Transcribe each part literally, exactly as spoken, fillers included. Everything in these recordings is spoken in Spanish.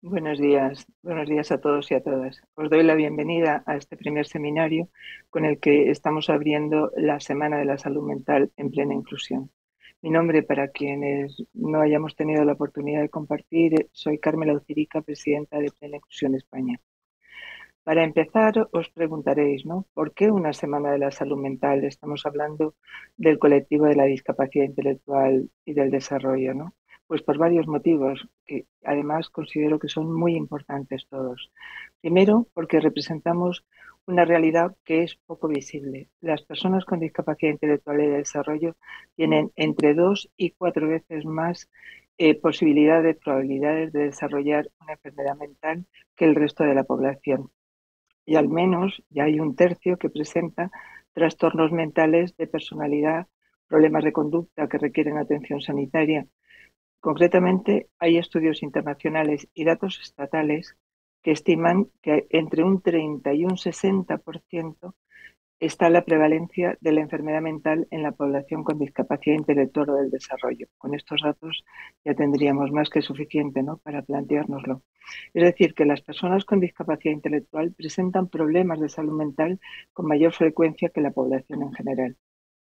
Buenos días, buenos días a todos y a todas. Os doy la bienvenida a este primer seminario con el que estamos abriendo la Semana de la Salud Mental en plena inclusión. Mi nombre, para quienes no hayamos tenido la oportunidad de compartir, soy Carmela Ucirica, presidenta de Plena Inclusión España. Para empezar, os preguntaréis, ¿no? ¿Por qué una Semana de la Salud Mental? Estamos hablando del colectivo de la discapacidad intelectual y del desarrollo, ¿no? Pues por varios motivos que además considero que son muy importantes todos. Primero, porque representamos una realidad que es poco visible. Las personas con discapacidad intelectual y de desarrollo tienen entre dos y cuatro veces más eh, posibilidades, probabilidades de desarrollar una enfermedad mental que el resto de la población, y al menos ya hay un tercio que presenta trastornos mentales de personalidad, problemas de conducta que requieren atención sanitaria. Concretamente, hay estudios internacionales y datos estatales que estiman que entre un treinta y un sesenta por ciento está la prevalencia de la enfermedad mental en la población con discapacidad intelectual o del desarrollo. Con estos datos ya tendríamos más que suficiente, ¿no?, para planteárnoslo. Es decir, que las personas con discapacidad intelectual presentan problemas de salud mental con mayor frecuencia que la población en general.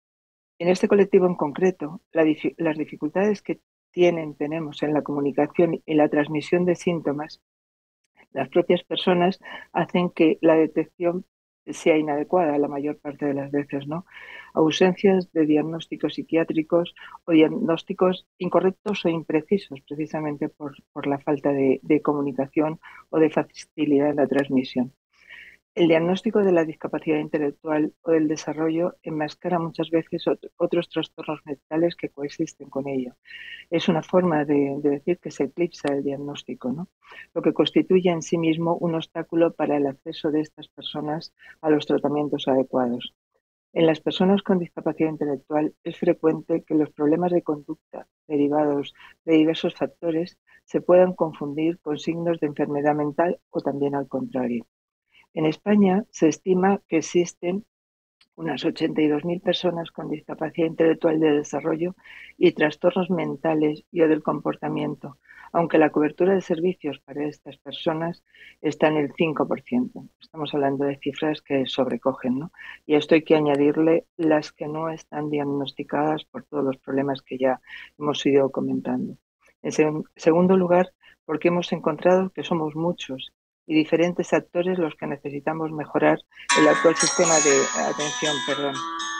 En este colectivo en concreto, la, las dificultades que tienen, tenemos en la comunicación y la transmisión de síntomas, las propias personas hacen que la detección sea inadecuada la mayor parte de las veces, ¿no? Ausencias de diagnósticos psiquiátricos o diagnósticos incorrectos o imprecisos, precisamente por, por la falta de, de comunicación o de facilidad en la transmisión. El diagnóstico de la discapacidad intelectual o del desarrollo enmascara muchas veces otro, otros trastornos mentales que coexisten con ello. Es una forma de, de decir que se eclipsa el diagnóstico, ¿no?, lo que constituye en sí mismo un obstáculo para el acceso de estas personas a los tratamientos adecuados. En las personas con discapacidad intelectual es frecuente que los problemas de conducta derivados de diversos factores se puedan confundir con signos de enfermedad mental o también al contrario. En España se estima que existen unas ochenta y dos mil personas con discapacidad intelectual de desarrollo y trastornos mentales y o del comportamiento, aunque la cobertura de servicios para estas personas está en el cinco por ciento. Estamos hablando de cifras que sobrecogen, ¿no? Y a esto hay que añadirle las que no están diagnosticadas por todos los problemas que ya hemos ido comentando. En seg- segundo lugar, porque hemos encontrado que somos muchos y diferentes actores los que necesitamos mejorar el actual sistema de atención, perdón.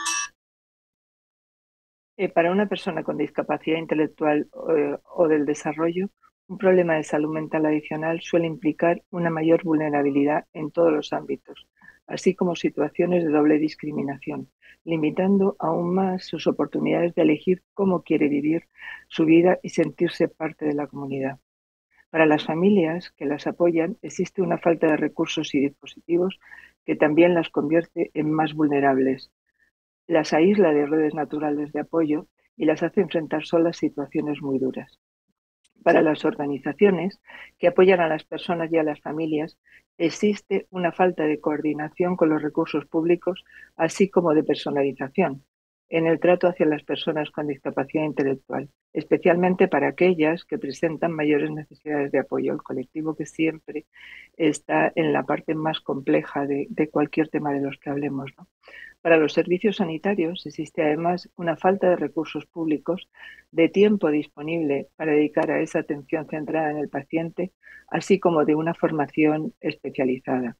Eh, para una persona con discapacidad intelectual eh, o del desarrollo, un problema de salud mental adicional suele implicar una mayor vulnerabilidad en todos los ámbitos, así como situaciones de doble discriminación, limitando aún más sus oportunidades de elegir cómo quiere vivir su vida y sentirse parte de la comunidad. Para las familias que las apoyan, existe una falta de recursos y dispositivos que también las convierte en más vulnerables, las aísla de redes naturales de apoyo y las hace enfrentar solas situaciones muy duras. Para las organizaciones que apoyan a las personas y a las familias, existe una falta de coordinación con los recursos públicos, así como de personalización en el trato hacia las personas con discapacidad intelectual, especialmente para aquellas que presentan mayores necesidades de apoyo. El colectivo que siempre está en la parte más compleja de, de cualquier tema de los que hablemos, ¿no? Para los servicios sanitarios existe además una falta de recursos públicos, de tiempo disponible para dedicar a esa atención centrada en el paciente, así como de una formación especializada.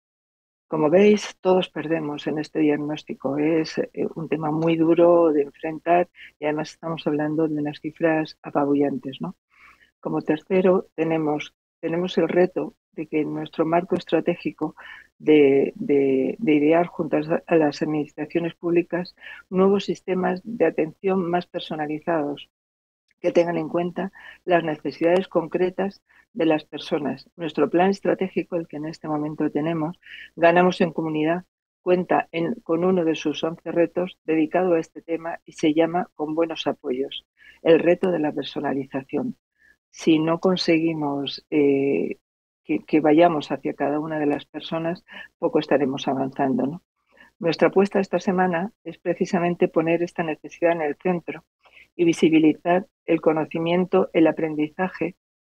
Como veis, todos perdemos en este diagnóstico. Es eh, un tema muy duro de enfrentar y además estamos hablando de unas cifras apabullantes, ¿no? Como tercero, tenemos, tenemos el reto de que en nuestro marco estratégico de, de, de idear junto a las administraciones públicas nuevos sistemas de atención más personalizados que tengan en cuenta las necesidades concretas de las personas. Nuestro plan estratégico, el que en este momento tenemos, Ganamos en Comunidad, cuenta en, con uno de sus once retos dedicado a este tema y se llama Con buenos apoyos, el reto de la personalización. Si no conseguimos eh, que, que, vayamos hacia cada una de las personas, poco estaremos avanzando, ¿no? Nuestra apuesta esta semana es precisamente poner esta necesidad en el centro y visibilizar el conocimiento, el aprendizaje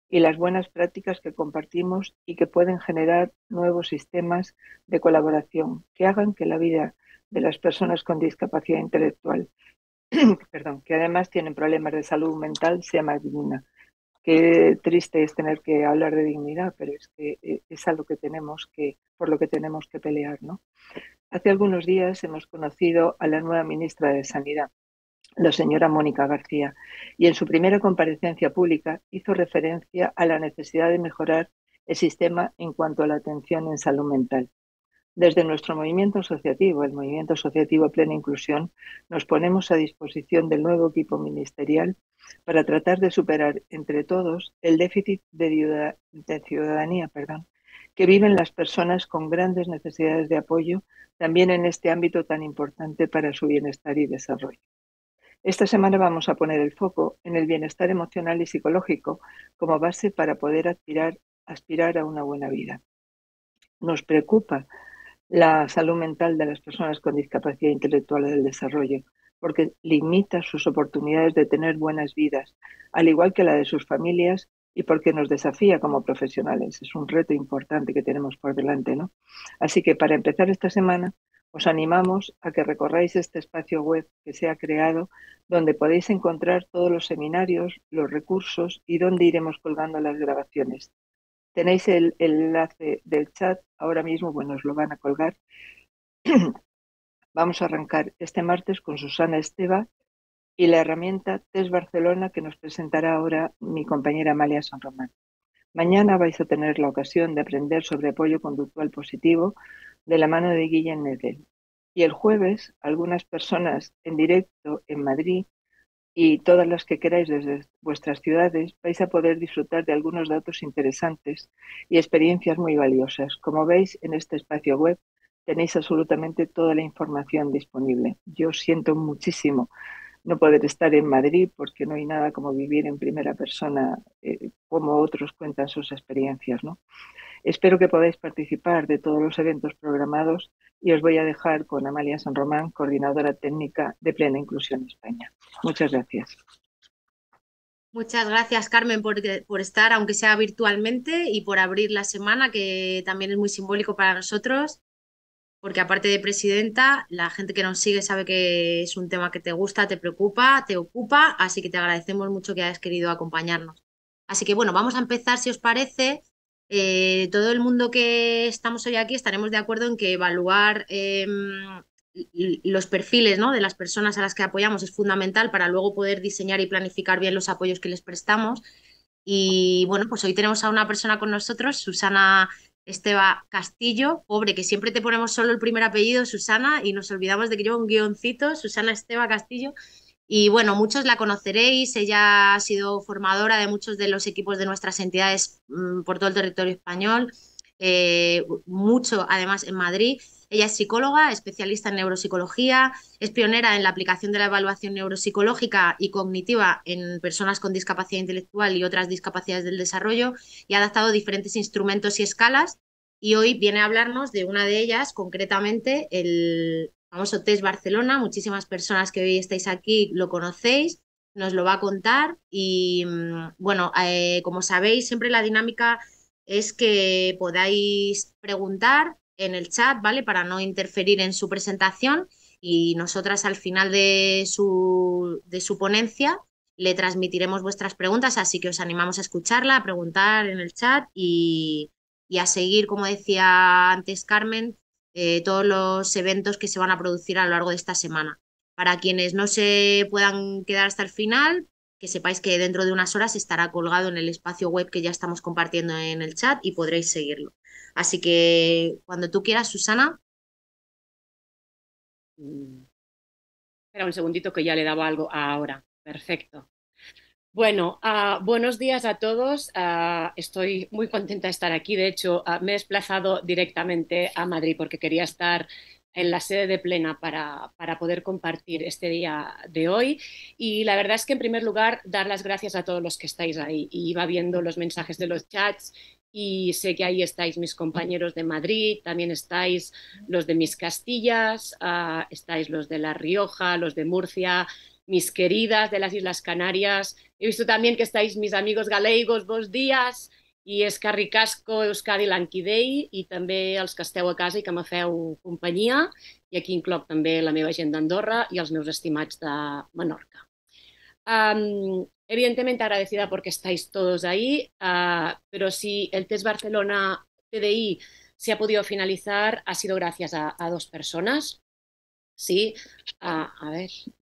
y las buenas prácticas que compartimos y que pueden generar nuevos sistemas de colaboración que hagan que la vida de las personas con discapacidad intelectual, perdón, que además tienen problemas de salud mental, sea más digna. Qué triste es tener que hablar de dignidad, pero es que es algo que tenemos que, por lo que tenemos que pelear, ¿no? Hace algunos días hemos conocido a la nueva ministra de Sanidad, la señora Mónica García, y en su primera comparecencia pública hizo referencia a la necesidad de mejorar el sistema en cuanto a la atención en salud mental. Desde nuestro movimiento asociativo, el Movimiento Asociativo Plena Inclusión, nos ponemos a disposición del nuevo equipo ministerial para tratar de superar entre todos el déficit de ciudadanía, perdón, que viven las personas con grandes necesidades de apoyo, también en este ámbito tan importante para su bienestar y desarrollo. Esta semana vamos a poner el foco en el bienestar emocional y psicológico como base para poder aspirar, aspirar a una buena vida. Nos preocupa la salud mental de las personas con discapacidad intelectual del desarrollo, porque limita sus oportunidades de tener buenas vidas, al igual que la de sus familias, y porque nos desafía como profesionales. Es un reto importante que tenemos por delante, ¿no? Así que para empezar esta semana, os animamos a que recorráis este espacio web que se ha creado, donde podéis encontrar todos los seminarios, los recursos y donde iremos colgando las grabaciones. Tenéis el, el enlace del chat ahora mismo, bueno, os lo van a colgar. Vamos a arrancar este martes con Susana Esteva y la herramienta Test Barcelona que nos presentará ahora mi compañera Amalia San Román. Mañana vais a tener la ocasión de aprender sobre apoyo conductual positivo de la mano de Guillem Nedel. Y el jueves, algunas personas en directo en Madrid y todas las que queráis desde vuestras ciudades vais a poder disfrutar de algunos datos interesantes y experiencias muy valiosas. Como veis, en este espacio web tenéis absolutamente toda la información disponible. Yo siento muchísimo no poder estar en Madrid porque no hay nada como vivir en primera persona eh, como otros cuentan sus experiencias, ¿no? Espero que podáis participar de todos los eventos programados y os voy a dejar con Amalia San Román, coordinadora técnica de Plena Inclusión España. Muchas gracias. Muchas gracias, Carmen, por, por estar, aunque sea virtualmente, y por abrir la semana, que también es muy simbólico para nosotros, porque aparte de presidenta, la gente que nos sigue sabe que es un tema que te gusta, te preocupa, te ocupa, así que te agradecemos mucho que hayas querido acompañarnos. Así que bueno, vamos a empezar, si os parece. Eh, todo el mundo que estamos hoy aquí estaremos de acuerdo en que evaluar eh, los perfiles, ¿no?, de las personas a las que apoyamos es fundamental para luego poder diseñar y planificar bien los apoyos que les prestamos. Y bueno, pues hoy tenemos a una persona con nosotros, Susana Esteva Castillo, pobre, que siempre te ponemos solo el primer apellido, Susana, y nos olvidamos de que lleva un guioncito, Susana Esteva Castillo. Y bueno, muchos la conoceréis, ella ha sido formadora de muchos de los equipos de nuestras entidades mmm, por todo el territorio español, eh, mucho además en Madrid. Ella es psicóloga, especialista en neuropsicología, es pionera en la aplicación de la evaluación neuropsicológica y cognitiva en personas con discapacidad intelectual y otras discapacidades del desarrollo, y ha adaptado diferentes instrumentos y escalas, y hoy viene a hablarnos de una de ellas, concretamente el famoso Test Barcelona. Muchísimas personas que hoy estáis aquí lo conocéis, nos lo va a contar y bueno, eh, como sabéis, siempre la dinámica es que podáis preguntar en el chat, ¿vale?, para no interferir en su presentación, y nosotras al final de su, de su ponencia le transmitiremos vuestras preguntas, así que os animamos a escucharla, a preguntar en el chat y, y a seguir, como decía antes Carmen, eh, todos los eventos que se van a producir a lo largo de esta semana. Para quienes no se puedan quedar hasta el final, que sepáis que dentro de unas horas estará colgado en el espacio web que ya estamos compartiendo en el chat y podréis seguirlo. Así que cuando tú quieras, Susana. Espera un segundito que ya le daba algo ahora. Perfecto. Bueno, uh, buenos días a todos. Uh, estoy muy contenta de estar aquí. De hecho, uh, me he desplazado directamente a Madrid porque quería estar en la sede de Plena para, para poder compartir este día de hoy. Y la verdad es que, en primer lugar, dar las gracias a todos los que estáis ahí. Y iba viendo los mensajes de los chats y sé que ahí estáis mis compañeros de Madrid, también estáis los de mis Castillas, uh, estáis los de La Rioja, los de Murcia, mis queridas de las Islas Canarias. He visto también que estáis mis amigos galegos, bons días, i és que ricasco Euskadi l'Anquidei, i també els que esteu a casa i que me feu companyia, i aquí incloc també la meva gent d'Andorra i els meus estimats de Menorca. Um, evidentemente agradecida porque estáis todos ahí, uh, pero si el Test Barcelona T D I se ha podido finalizar, ha sido gracias a, a dos personas. Sí, uh, a ver.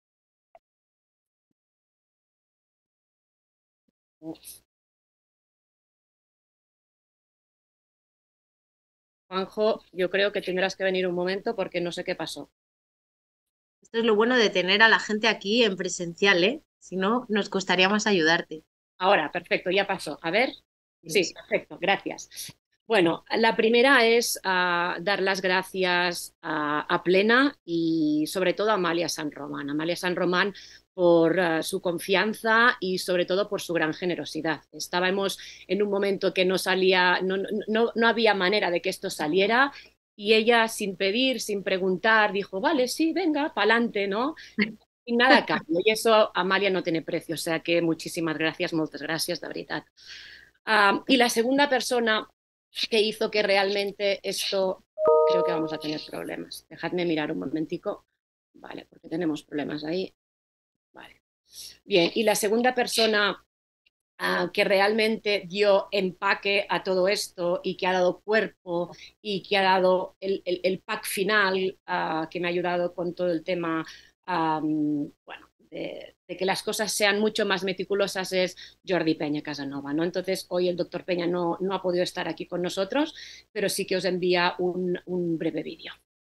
Juanjo, yo creo que tendrás que venir un momento porque no sé qué pasó. Esto es lo bueno de tener a la gente aquí en presencial, ¿eh? Si no, nos costaría más ayudarte. Ahora, perfecto, ya pasó. A ver. Sí, perfecto, gracias. Bueno, la primera es uh, dar las gracias a, a Plena y sobre todo a Amalia San Román. Amalia San Román por uh, su confianza y sobre todo por su gran generosidad. Estábamos en un momento que no salía, no, no, no había manera de que esto saliera y ella sin pedir, sin preguntar, dijo, vale, sí, venga, pa'lante, ¿no? Y nada a cambio. Y eso Amalia no tiene precio. O sea que muchísimas gracias, muchas gracias, de verdad. Uh, y la segunda persona que hizo que realmente esto, creo que vamos a tener problemas. Dejadme mirar un momentico. Vale, porque tenemos problemas ahí. Vale. Bien, y la segunda persona uh, que realmente dio empaque a todo esto y que ha dado cuerpo y que ha dado el, el, el pack final, uh, que me ha ayudado con todo el tema, um, bueno, De, de que las cosas sean mucho más meticulosas es Jordi Peña Casanova, ¿no? Entonces, hoy el doctor Peña no, no ha podido estar aquí con nosotros, pero sí que os envía un, un breve vídeo.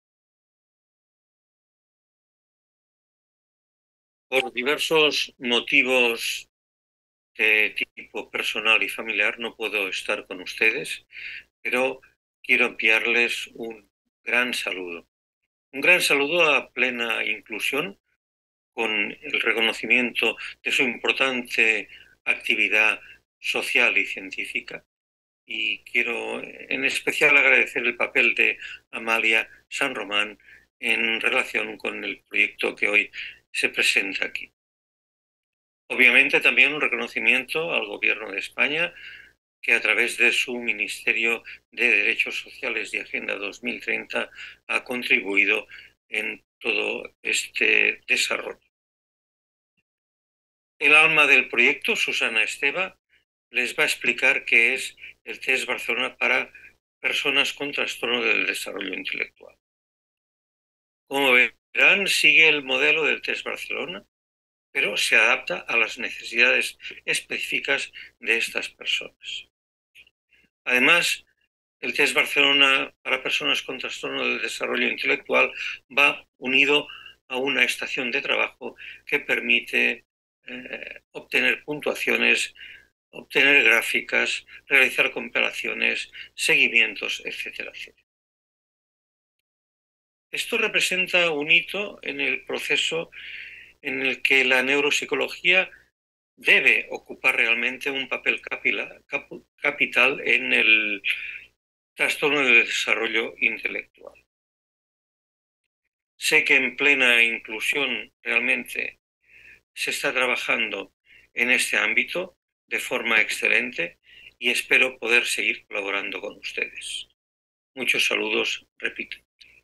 Por diversos motivos de tipo personal y familiar no puedo estar con ustedes, pero quiero enviarles un gran saludo. Un gran saludo a Plena Inclusión, con el reconocimiento de su importante actividad social y científica. Y quiero en especial agradecer el papel de Amalia San Román en relación con el proyecto que hoy se presenta aquí. Obviamente también un reconocimiento al Gobierno de España, que a través de su Ministerio de Derechos Sociales y Agenda dos mil treinta ha contribuido en todo este desarrollo. El alma del proyecto, Susana Esteva, les va a explicar qué es el Test Barcelona para personas con trastorno del desarrollo intelectual. Como verán, sigue el modelo del Test Barcelona, pero se adapta a las necesidades específicas de estas personas. Además, el Test Barcelona para personas con trastorno del desarrollo intelectual va unido a una estación de trabajo que permite Eh, obtener puntuaciones, obtener gráficas, realizar comparaciones, seguimientos, etcétera, etcétera. Esto representa un hito en el proceso en el que la neuropsicología debe ocupar realmente un papel capital en el trastorno del desarrollo intelectual. Sé que en Plena Inclusión realmente se está trabajando en este ámbito de forma excelente y espero poder seguir colaborando con ustedes. Muchos saludos, repito.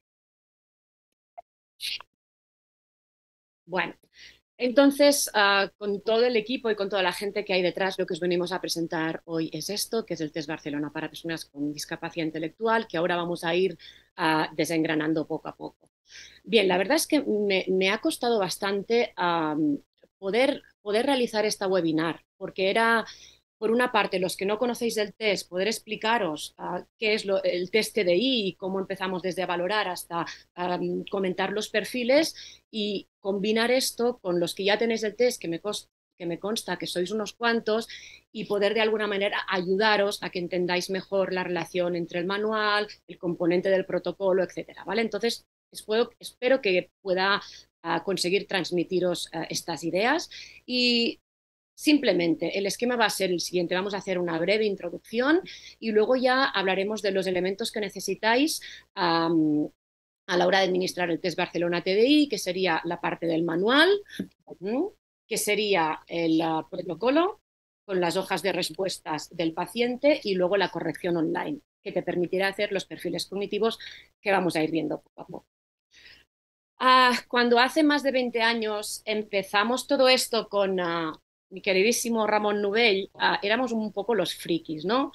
Bueno, entonces, uh, con todo el equipo y con toda la gente que hay detrás, lo que os venimos a presentar hoy es esto, que es el Test Barcelona para personas con discapacidad intelectual, que ahora vamos a ir uh, desengranando poco a poco. Bien, la verdad es que me, me ha costado bastante um, poder, poder realizar esta webinar, porque era, por una parte, los que no conocéis el test, poder explicaros uh, qué es lo, el test T D I y cómo empezamos desde valorar hasta um, comentar los perfiles, y combinar esto con los que ya tenéis el test, que me, que me consta que sois unos cuantos, y poder de alguna manera ayudaros a que entendáis mejor la relación entre el manual, el componente del protocolo, etcétera, ¿vale? Entonces, espero, espero que pueda uh, conseguir transmitiros uh, estas ideas. Y simplemente el esquema va a ser el siguiente: vamos a hacer una breve introducción y luego ya hablaremos de los elementos que necesitáis um, a la hora de administrar el test Barcelona T D I, que sería la parte del manual, que sería el uh, protocolo con las hojas de respuestas del paciente y luego la corrección online, que te permitirá hacer los perfiles cognitivos que vamos a ir viendo poco a poco. Uh, cuando hace más de veinte años empezamos todo esto con uh, mi queridísimo Ramón Novell, uh, éramos un poco los frikis, ¿no?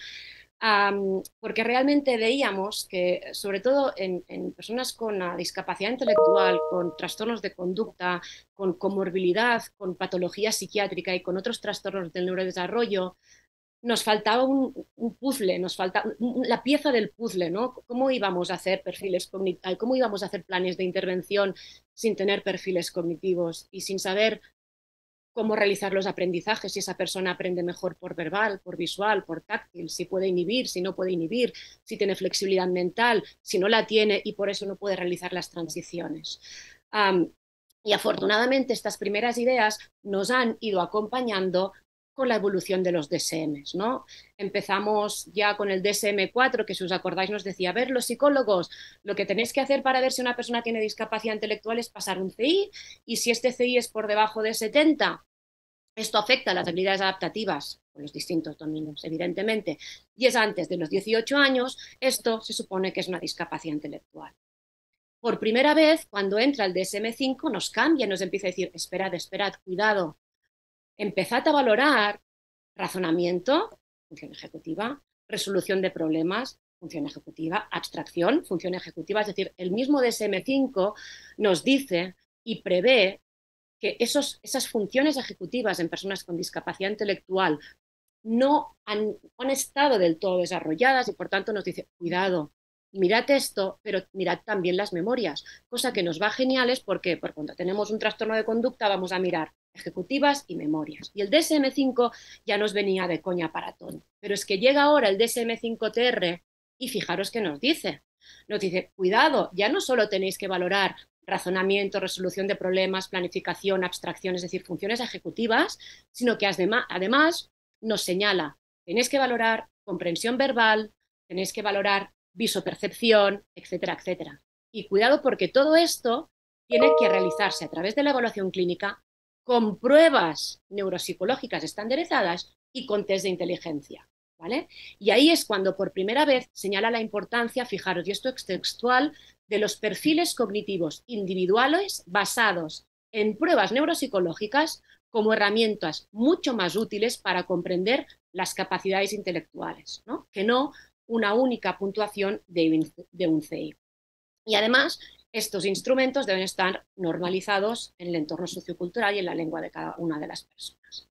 Um, porque realmente veíamos que, sobre todo en, en personas con uh, discapacidad intelectual, con trastornos de conducta, con comorbilidad, con patología psiquiátrica y con otros trastornos del neurodesarrollo, nos faltaba un, un puzzle, nos faltaba un, la pieza del puzzle, ¿no? ¿Cómo íbamos a hacer perfiles cognitivos, cómo íbamos a hacer planes de intervención sin tener perfiles cognitivos y sin saber cómo realizar los aprendizajes, si esa persona aprende mejor por verbal, por visual, por táctil, si puede inhibir, si no puede inhibir, si tiene flexibilidad mental, si no la tiene y por eso no puede realizar las transiciones? Um, y afortunadamente estas primeras ideas nos han ido acompañando con la evolución de los D S Ms, ¿no? Empezamos ya con el D S M cuatro, que si os acordáis nos decía, a ver, los psicólogos, lo que tenéis que hacer para ver si una persona tiene discapacidad intelectual es pasar un C I, y si este C I es por debajo de setenta, esto afecta a las habilidades adaptativas con los distintos dominios, evidentemente, y es antes de los dieciocho años, esto se supone que es una discapacidad intelectual. Por primera vez, cuando entra el D S M cinco, nos cambia, nos empieza a decir, esperad, esperad, cuidado, empezad a valorar razonamiento, función ejecutiva, resolución de problemas, función ejecutiva, abstracción, función ejecutiva, es decir, el mismo D S M cinco nos dice y prevé que esos, esas funciones ejecutivas en personas con discapacidad intelectual no han, han estado del todo desarrolladas y por tanto nos dice, cuidado, mirad esto, pero mirad también las memorias, cosa que nos va genial es porque, porque cuando tenemos un trastorno de conducta vamos a mirar ejecutivas y memorias. Y el D S M cinco ya nos venía de coña para todo. Pero es que llega ahora el D S M cinco T R y fijaros qué nos dice. Nos dice, cuidado, ya no solo tenéis que valorar razonamiento, resolución de problemas, planificación, abstracción, es decir, funciones ejecutivas, sino que además nos señala, tenéis que valorar comprensión verbal, tenéis que valorar visopercepción, etcétera, etcétera. Y cuidado porque todo esto tiene que realizarse a través de la evaluación clínica con pruebas neuropsicológicas estandarizadas y con test de inteligencia, ¿vale? Y ahí es cuando por primera vez señala la importancia, fijaros, y esto es textual, de los perfiles cognitivos individuales basados en pruebas neuropsicológicas como herramientas mucho más útiles para comprender las capacidades intelectuales, ¿no? Que no una única puntuación de, de un C I. Y además, estos instrumentos deben estar normalizados en el entorno sociocultural y en la lengua de cada una de las personas.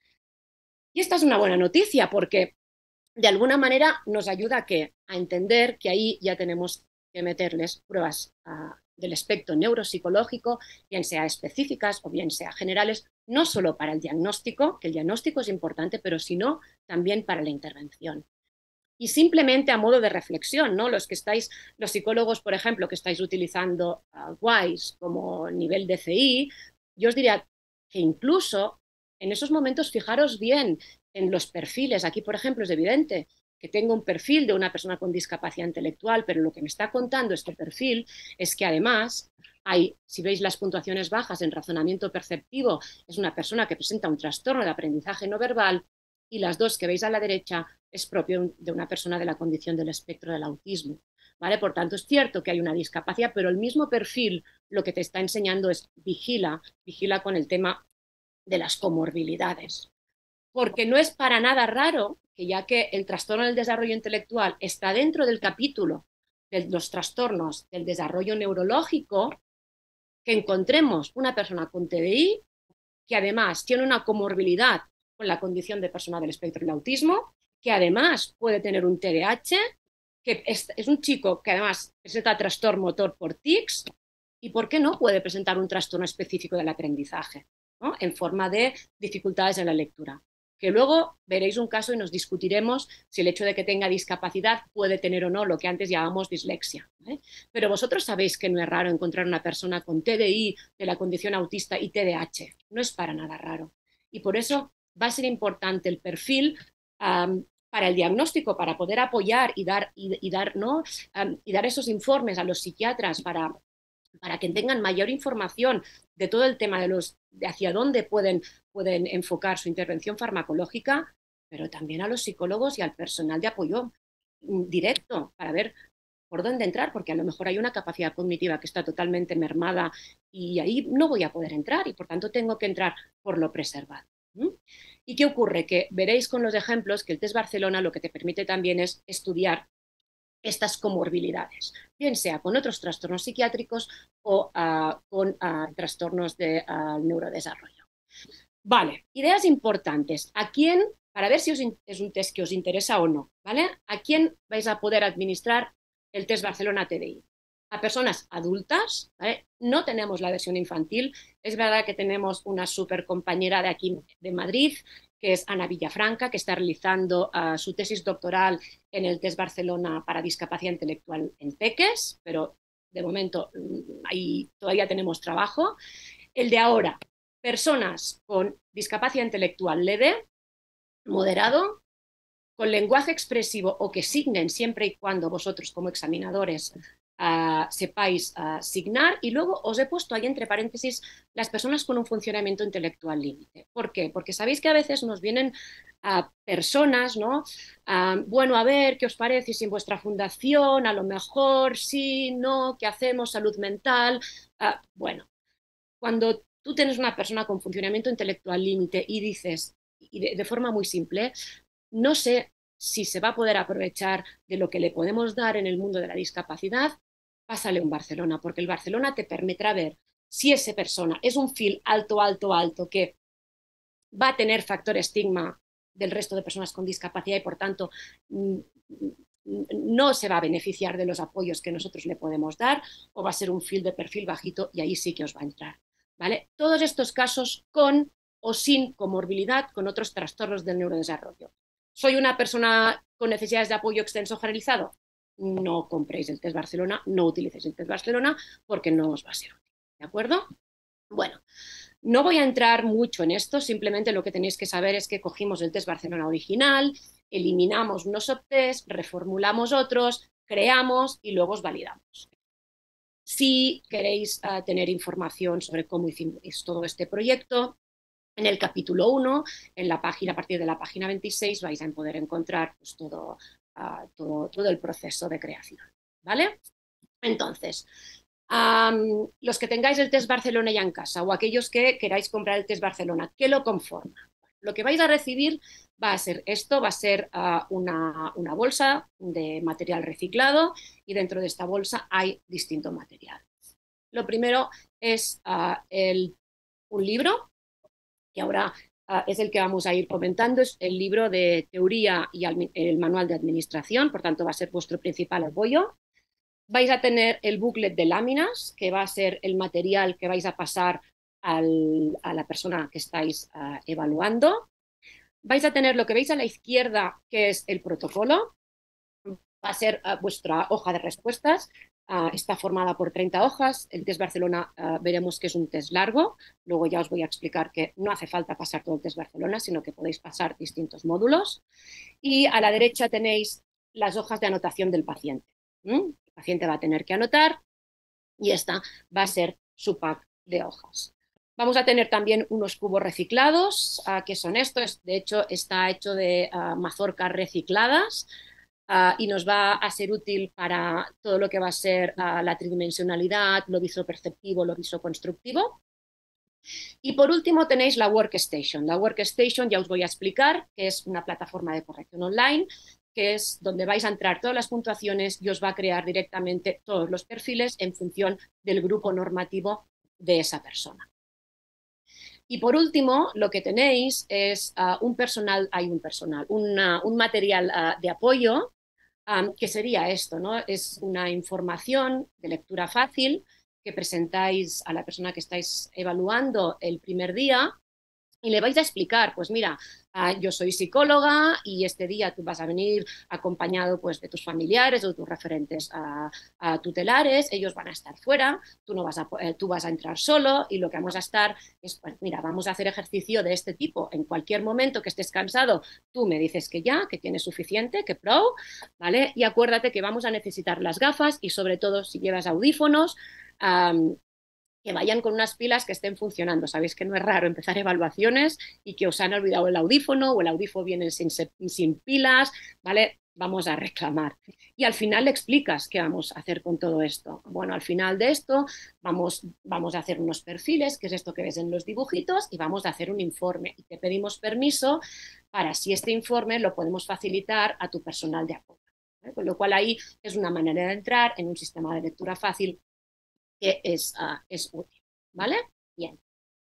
Y esta es una buena noticia porque de alguna manera nos ayuda a, ¿qué? A entender que ahí ya tenemos que meterles pruebas uh, del espectro neuropsicológico, bien sea específicas o bien sea generales, no solo para el diagnóstico, que el diagnóstico es importante, pero sino también para la intervención. Y simplemente a modo de reflexión, ¿no? Los que estáis, los psicólogos, por ejemplo, que estáis utilizando uh, WISE como nivel de C I, yo os diría que incluso en esos momentos fijaros bien en los perfiles. Aquí, por ejemplo, es evidente que tengo un perfil de una persona con discapacidad intelectual, pero lo que me está contando este perfil es que además hay, si veis las puntuaciones bajas en razonamiento perceptivo, es una persona que presenta un trastorno de aprendizaje no verbal, y las dos que veis a la derecha es propio de una persona de la condición del espectro del autismo, ¿vale? Por tanto, es cierto que hay una discapacidad, pero el mismo perfil lo que te está enseñando es vigila, vigila con el tema de las comorbilidades. Porque no es para nada raro que ya que el trastorno del desarrollo intelectual está dentro del capítulo de los trastornos del desarrollo neurológico, que encontremos una persona con T D I que además tiene una comorbilidad con la condición de persona del espectro del autismo, que además puede tener un T D A H, que es, es un chico que además presenta trastorno motor por tics, y ¿por qué no puede presentar un trastorno específico del aprendizaje, ¿no? En forma de dificultades en la lectura? Que luego veréis un caso y nos discutiremos si el hecho de que tenga discapacidad puede tener o no lo que antes llamábamos dislexia, ¿eh? Pero vosotros sabéis que no es raro encontrar una persona con T D I de la condición autista y T D A H, no es para nada raro. Y por eso va a ser importante el perfil um, para el diagnóstico, para poder apoyar y dar, y, y dar, ¿no? um, y dar esos informes a los psiquiatras para para que tengan mayor información de todo el tema de, los, de hacia dónde pueden, pueden enfocar su intervención farmacológica, pero también a los psicólogos y al personal de apoyo directo para ver por dónde entrar, porque a lo mejor hay una capacidad cognitiva que está totalmente mermada y ahí no voy a poder entrar y por tanto tengo que entrar por lo preservado. ¿Mm? ¿Y qué ocurre? Que veréis con los ejemplos que el test Barcelona lo que te permite también es estudiar estas comorbilidades, bien sea con otros trastornos psiquiátricos o uh, con uh, trastornos de uh, neurodesarrollo. Vale, ideas importantes. ¿A quién, para ver si os es un test que os interesa o no, ¿vale? ¿A quién vais a poder administrar el test Barcelona T D I? A personas adultas, ¿vale? No tenemos la versión infantil. Es verdad que tenemos una super compañera de aquí de Madrid, que es Ana Villafranca, que está realizando uh, su tesis doctoral en el test Barcelona para discapacidad intelectual en Peques, pero de momento ahí todavía tenemos trabajo. El de ahora, personas con discapacidad intelectual leve, moderado, con lenguaje expresivo o que signen siempre y cuando vosotros como examinadores uh, sepáis uh, signar, y luego os he puesto ahí entre paréntesis las personas con un funcionamiento intelectual límite. ¿Por qué? Porque sabéis que a veces nos vienen uh, personas, ¿no? Uh, bueno, a ver, ¿qué os parece si en vuestra fundación a lo mejor sí, no, qué hacemos, salud mental? Uh, bueno, cuando tú tienes una persona con funcionamiento intelectual límite y dices, y de, de forma muy simple, no sé si se va a poder aprovechar de lo que le podemos dar en el mundo de la discapacidad, pásale un Barcelona, porque el Barcelona te permitirá ver si esa persona es un fil alto, alto, alto, que va a tener factor estigma del resto de personas con discapacidad y por tanto no se va a beneficiar de los apoyos que nosotros le podemos dar, o va a ser un fil de perfil bajito y ahí sí que os va a entrar, ¿vale? Todos estos casos con o sin comorbilidad con otros trastornos del neurodesarrollo. ¿Soy una persona con necesidades de apoyo extenso generalizado? No compréis el test Barcelona, no utilicéis el test Barcelona porque no os va a ser útil, ¿de acuerdo? Bueno, no voy a entrar mucho en esto, simplemente lo que tenéis que saber es que cogimos el test Barcelona original, eliminamos unos subtests, reformulamos otros, creamos y luego os validamos. Si queréis uh, tener información sobre cómo hicimos todo este proyecto, en el capítulo uno, en la página, a partir de la página veintiséis, vais a poder encontrar pues, todo, uh, todo, todo el proceso de creación, ¿vale? Entonces, um, los que tengáis el test Barcelona ya en casa o aquellos que queráis comprar el test Barcelona, ¿qué lo conforma? Lo que vais a recibir va a ser esto, va a ser uh, una, una bolsa de material reciclado y dentro de esta bolsa hay distinto material. Lo primero es uh, el, un libro, que ahora uh, es el que vamos a ir comentando, es el libro de teoría y el manual de administración, por tanto va a ser vuestro principal apoyo. Vais a tener el booklet de láminas, que va a ser el material que vais a pasar al, a la persona que estáis uh, evaluando. Vais a tener lo que veis a la izquierda, que es el protocolo, va a ser uh, vuestra hoja de respuestas. Uh, está formada por treinta hojas. El test Barcelona uh, veremos que es un test largo, luego ya os voy a explicar que no hace falta pasar todo el test Barcelona, sino que podéis pasar distintos módulos. Y a la derecha tenéis las hojas de anotación del paciente. ¿Mm? El paciente va a tener que anotar y esta va a ser su pack de hojas. Vamos a tener también unos cubos reciclados, uh, que son estos. De hecho, está hecho de uh, mazorcas recicladas. Uh, y nos va a ser útil para todo lo que va a ser uh, la tridimensionalidad, lo visoperceptivo, lo visoconstructivo. Y por último tenéis la Workstation. La Workstation ya os voy a explicar, que es una plataforma de corrección online, que es donde vais a entrar todas las puntuaciones y os va a crear directamente todos los perfiles en función del grupo normativo de esa persona. Y por último, lo que tenéis es uh, un personal, hay un personal, una, un material uh, de apoyo, um, que sería esto, ¿no? Es una información de lectura fácil que presentáis a la persona que estáis evaluando el primer día y le vais a explicar, pues mira, uh, yo soy psicóloga y este día tú vas a venir acompañado pues, de tus familiares o de tus referentes uh, uh, tutelares, ellos van a estar fuera, tú, no vas a, eh, tú vas a entrar solo y lo que vamos a estar es, pues mira, vamos a hacer ejercicio de este tipo. En cualquier momento que estés cansado, tú me dices que ya, que tienes suficiente, que pro, ¿vale? Y acuérdate que vamos a necesitar las gafas y sobre todo si llevas audífonos, um, que vayan con unas pilas que estén funcionando. Sabéis que no es raro empezar evaluaciones y que os han olvidado el audífono o el audífono viene sin, sin pilas, ¿vale? Vamos a reclamar. Y al final le explicas qué vamos a hacer con todo esto. Bueno, al final de esto vamos, vamos a hacer unos perfiles, que es esto que ves en los dibujitos, y vamos a hacer un informe. Y te pedimos permiso para si este informe lo podemos facilitar a tu personal de apoyo. ¿eh? Con lo cual ahí es una manera de entrar en un sistema de lectura fácil que es, uh, es útil, ¿vale? Bien.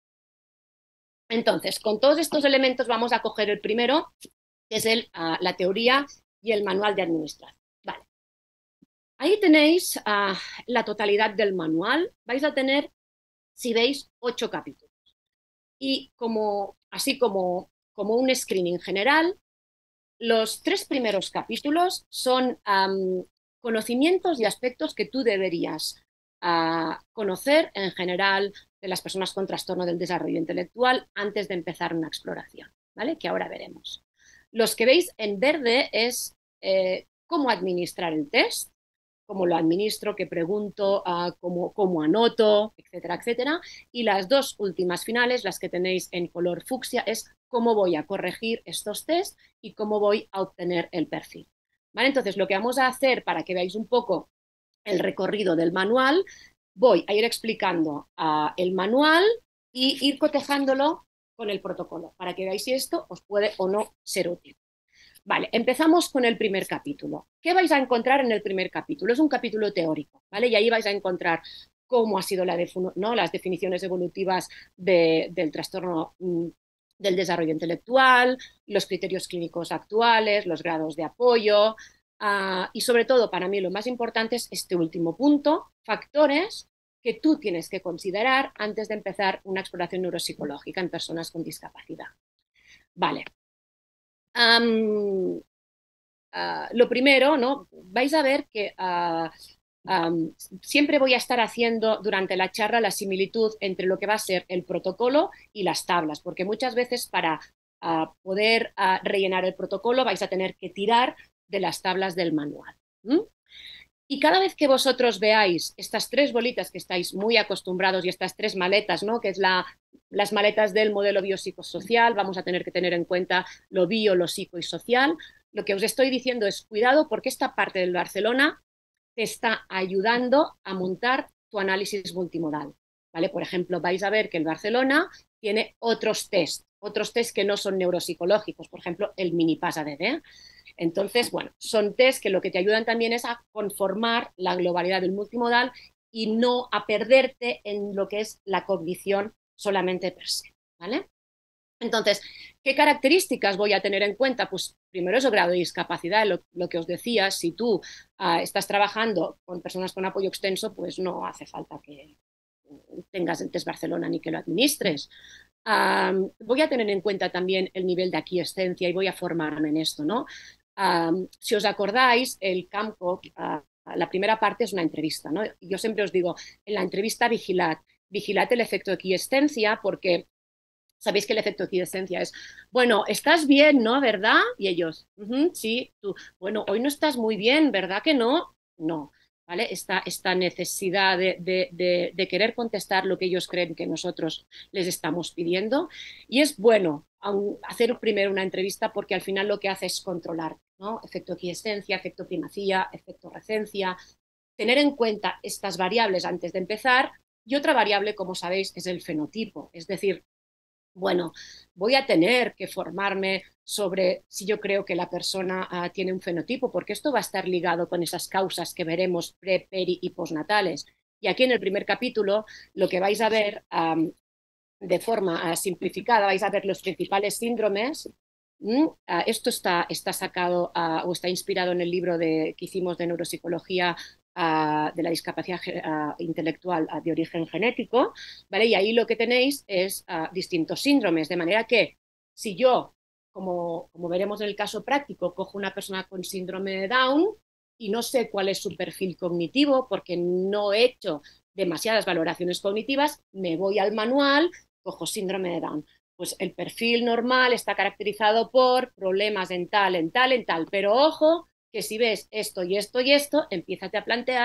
Entonces, con todos estos elementos vamos a coger el primero, que es el, uh, la teoría y el manual de administración. Vale. Ahí tenéis uh, la totalidad del manual. Vais a tener, si veis, ocho capítulos. Y como, así como, como un screening general, los tres primeros capítulos son um, conocimientos y aspectos que tú deberías a conocer en general de las personas con trastorno del desarrollo intelectual antes de empezar una exploración, ¿vale? Que ahora veremos. Los que veis en verde es eh, cómo administrar el test, cómo lo administro, qué pregunto, uh, cómo, cómo anoto, etcétera, etcétera. Y las dos últimas finales, las que tenéis en color fucsia, es cómo voy a corregir estos test y cómo voy a obtener el perfil, ¿vale? Entonces, lo que vamos a hacer para que veáis un poco el recorrido del manual, voy a ir explicando uh, el manual y ir cotejándolo con el protocolo, para que veáis si esto os puede o no ser útil. Vale, empezamos con el primer capítulo. ¿Qué vais a encontrar en el primer capítulo? Es un capítulo teórico, ¿vale? Y ahí vais a encontrar cómo ha sido la ¿no? las definiciones evolutivas de, del trastorno mmm, del desarrollo intelectual, los criterios clínicos actuales, los grados de apoyo, Uh, y sobre todo, para mí lo más importante es este último punto, factores que tú tienes que considerar antes de empezar una exploración neuropsicológica en personas con discapacidad. Vale. Um, uh, lo primero, ¿no? Vais a ver que uh, um, siempre voy a estar haciendo durante la charla la similitud entre lo que va a ser el protocolo y las tablas, porque muchas veces para uh, poder uh, rellenar el protocolo vais a tener que tirar de las tablas del manual. ¿Mm? Y cada vez que vosotros veáis estas tres bolitas que estáis muy acostumbrados y estas tres maletas, ¿no? que es la, las maletas del modelo biopsicosocial, vamos a tener que tener en cuenta lo bio, lo psico y social, lo que os estoy diciendo es cuidado porque esta parte del Barcelona te está ayudando a montar tu análisis multimodal. ¿Vale? Por ejemplo, vais a ver que el Barcelona tiene otros test, otros test que no son neuropsicológicos, por ejemplo, el mini-PAS A D D. Entonces, bueno, son test que lo que te ayudan también es a conformar la globalidad del multimodal y no a perderte en lo que es la cognición solamente per se, ¿vale? Entonces, ¿qué características voy a tener en cuenta? Pues primero es el grado de discapacidad, lo, lo que os decía, si tú uh, estás trabajando con personas con apoyo extenso, pues no hace falta que tengas el test Barcelona ni que lo administres. Um, voy a tener en cuenta también el nivel de aquiescencia y voy a formarme en esto, ¿no? Um, si os acordáis, el campo, uh, la primera parte es una entrevista, ¿no? Yo siempre os digo, en la entrevista vigilad, vigilad el efecto de aquiescencia porque sabéis que el efecto de aquiescencia es, bueno, estás bien, ¿no? ¿Verdad? Y ellos, uh-huh, sí, tú, bueno, hoy no estás muy bien, ¿verdad que no? No. ¿Vale? Esta, esta necesidad de, de, de, de querer contestar lo que ellos creen que nosotros les estamos pidiendo. Y es bueno hacer primero una entrevista porque al final lo que hace es controlar, ¿no? Efecto quiescencia, efecto primacía, efecto recencia. Tener en cuenta estas variables antes de empezar. Y otra variable, como sabéis, es el fenotipo. Es decir, bueno, voy a tener que formarme sobre si yo creo que la persona uh, tiene un fenotipo, porque esto va a estar ligado con esas causas que veremos pre, peri y postnatales. Y aquí en el primer capítulo lo que vais a ver um, de forma uh, simplificada, vais a ver los principales síndromes. ¿Mm? Uh, esto está, está sacado uh, o está inspirado en el libro de, que hicimos de neuropsicología Uh, de la discapacidad uh, intelectual uh, de origen genético, ¿vale? Y ahí lo que tenéis es uh, distintos síndromes, de manera que si yo, como, como veremos en el caso práctico, cojo una persona con síndrome de Down y no sé cuál es su perfil cognitivo porque no he hecho demasiadas valoraciones cognitivas, me voy al manual, cojo síndrome de Down. Pues el perfil normal está caracterizado por problemas en tal, en tal, en tal, pero ojo, que si ves esto y esto y esto, empiézate a plantear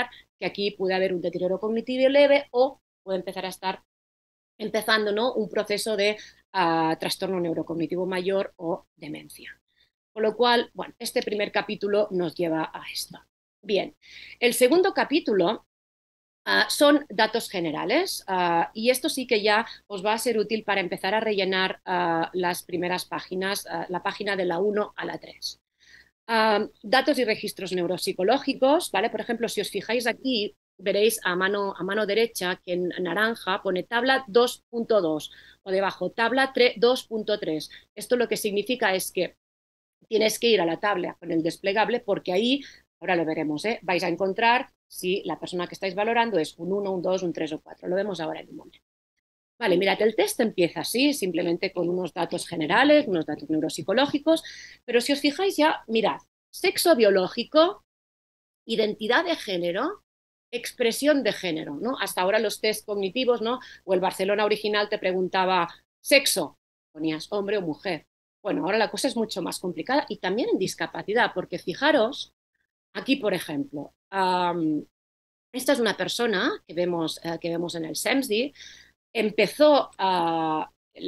que aquí puede haber un deterioro cognitivo leve o puede empezar a estar empezando, ¿no?, un proceso de uh, trastorno neurocognitivo mayor o demencia. Con lo cual, bueno, este primer capítulo nos lleva a esto. Bien, el segundo capítulo uh, son datos generales uh, y esto sí que ya os va a ser útil para empezar a rellenar uh, las primeras páginas, uh, la página de la uno a la tres. Uh, datos y registros neuropsicológicos, ¿vale? Por ejemplo, si os fijáis aquí, veréis a mano, a mano derecha que en naranja pone tabla dos punto dos o debajo tabla dos punto tres. Esto lo que significa es que tienes que ir a la tabla con el desplegable porque ahí, ahora lo veremos, ¿eh?, vais a encontrar si la persona que estáis valorando es un uno, un dos, un tres o cuatro. Lo vemos ahora en un momento. Vale, mirad, el test empieza así, simplemente con unos datos generales, unos datos neuropsicológicos, pero si os fijáis ya, mirad, sexo biológico, identidad de género, expresión de género, ¿no? Hasta ahora los test cognitivos, ¿no?, o el Barcelona original te preguntaba sexo, ponías hombre o mujer. Bueno, ahora la cosa es mucho más complicada y también en discapacidad, porque fijaros, aquí por ejemplo, um, esta es una persona que vemos, uh, que vemos en el SEMSI. Empezó a,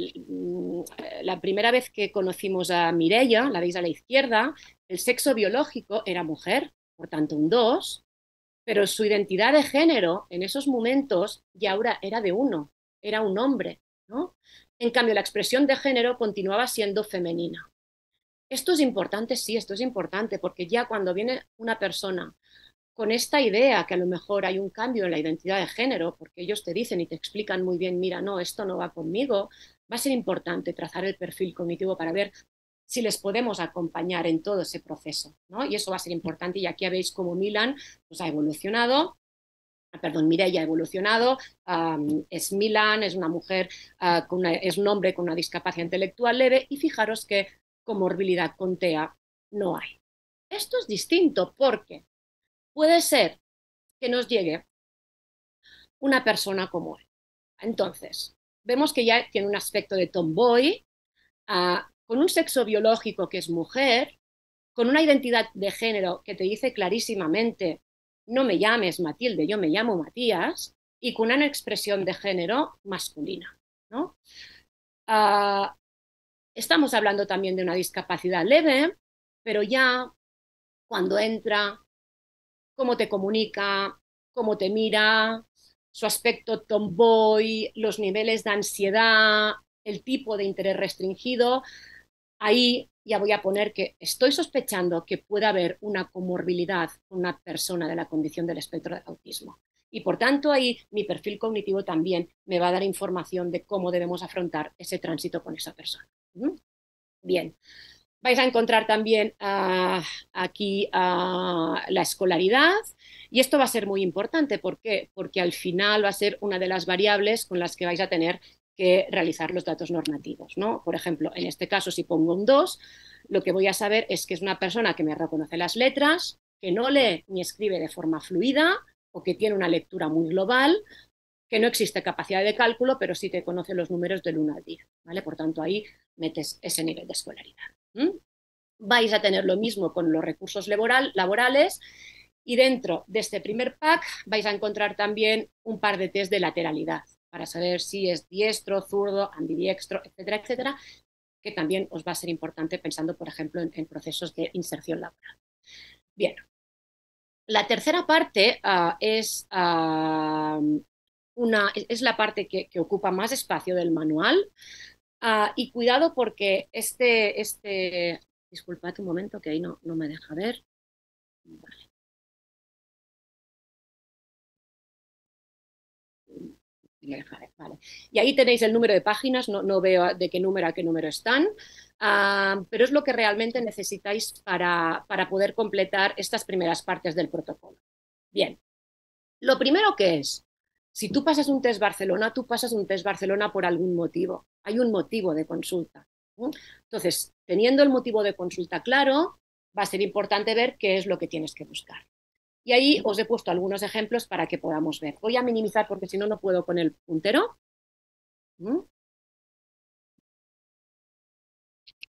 la primera vez que conocimos a Mireia, la veis a la izquierda, el sexo biológico era mujer, por tanto un dos, pero su identidad de género en esos momentos ya ahora era de uno, era un hombre, ¿no? En cambio, la expresión de género continuaba siendo femenina. Esto es importante, sí, esto es importante, porque ya cuando viene una persona con esta idea que a lo mejor hay un cambio en la identidad de género, porque ellos te dicen y te explican muy bien, mira, no, esto no va conmigo, va a ser importante trazar el perfil cognitivo para ver si les podemos acompañar en todo ese proceso, ¿no? Y eso va a ser importante, y aquí veis cómo Milan pues, ha evolucionado, perdón, Mireia ha evolucionado, um, es Milan, es una mujer, uh, con una, es un hombre con una discapacidad intelectual leve, y fijaros que comorbilidad con T E A no hay. Esto es distinto porque puede ser que nos llegue una persona como él. Entonces, vemos que ya tiene un aspecto de tomboy, uh, con un sexo biológico que es mujer, con una identidad de género que te dice clarísimamente, no me llames Matilde, yo me llamo Matías, y con una expresión de género masculina, ¿no? Uh, estamos hablando también de una discapacidad leve, pero ya cuando entra, cómo te comunica, cómo te mira, su aspecto tomboy, los niveles de ansiedad, el tipo de interés restringido, ahí ya voy a poner que estoy sospechando que pueda haber una comorbilidad con una persona de la condición del espectro de autismo. Y por tanto ahí mi perfil cognitivo también me va a dar información de cómo debemos afrontar ese tránsito con esa persona. ¿Mm? Bien. Vais a encontrar también uh, aquí uh, la escolaridad, y esto va a ser muy importante. ¿Por qué? Porque al final va a ser una de las variables con las que vais a tener que realizar los datos normativos, ¿no? Por ejemplo, en este caso, si pongo un dos, lo que voy a saber es que es una persona que me reconoce las letras, que no lee ni escribe de forma fluida o que tiene una lectura muy global, que no existe capacidad de cálculo, pero sí te conoce los números del uno al diez, ¿vale? Por tanto, ahí metes ese nivel de escolaridad. ¿Mm? Vais a tener lo mismo con los recursos laboral, laborales, y dentro de este primer pack vais a encontrar también un par de test de lateralidad para saber si es diestro, zurdo, ambidiestro, etcétera, etcétera, que también os va a ser importante pensando, por ejemplo, en, en procesos de inserción laboral. Bien, la tercera parte uh, es, uh, una, es la parte que, que ocupa más espacio del manual, uh, y cuidado porque este, este, disculpad un momento que ahí no, no me deja ver. Vale. Vale. Y ahí tenéis el número de páginas, no, no veo de qué número a qué número están, uh, pero es lo que realmente necesitáis para, para poder completar estas primeras partes del protocolo. Bien, lo primero que es, si tú pasas un test Barcelona, tú pasas un test Barcelona por algún motivo, hay un motivo de consulta. ¿eh? Entonces, teniendo el motivo de consulta claro, va a ser importante ver qué es lo que tienes que buscar. Y ahí os he puesto algunos ejemplos para que podamos ver. Voy a minimizar porque si no, no puedo con el puntero. ¿Mm?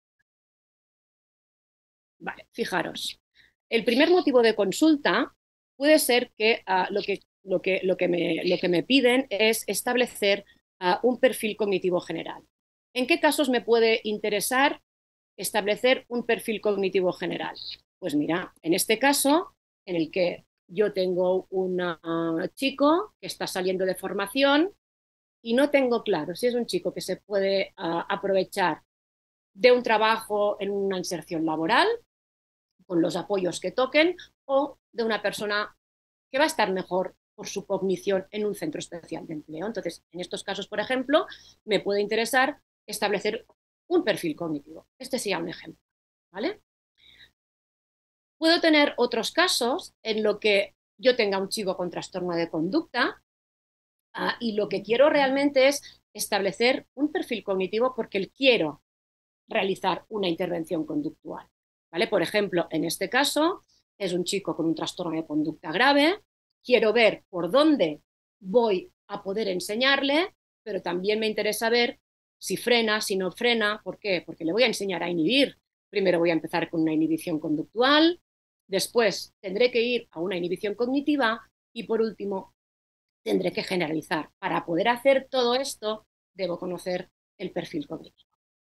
Vale, fijaros. El primer motivo de consulta puede ser que, uh, lo, que, lo, que, lo, que me, lo que me piden es establecer uh, un perfil cognitivo general. ¿En qué casos me puede interesar establecer un perfil cognitivo general? Pues mira, en este caso, en el que yo tengo un uh, chico que está saliendo de formación y no tengo claro si es un chico que se puede uh, aprovechar de un trabajo en una inserción laboral, con los apoyos que toquen, o de una persona que va a estar mejor por su cognición en un centro especial de empleo. Entonces, en estos casos, por ejemplo, me puede interesar establecer un perfil cognitivo. Este sería un ejemplo, ¿vale? Puedo tener otros casos en lo que yo tenga un chico con trastorno de conducta uh, y lo que quiero realmente es establecer un perfil cognitivo porque quiero realizar una intervención conductual, ¿vale? Por ejemplo, en este caso es un chico con un trastorno de conducta grave, quiero ver por dónde voy a poder enseñarle, pero también me interesa ver si frena, si no frena. ¿Por qué? Porque le voy a enseñar a inhibir. Primero voy a empezar con una inhibición conductual, después tendré que ir a una inhibición cognitiva y por último tendré que generalizar. Para poder hacer todo esto debo conocer el perfil cognitivo.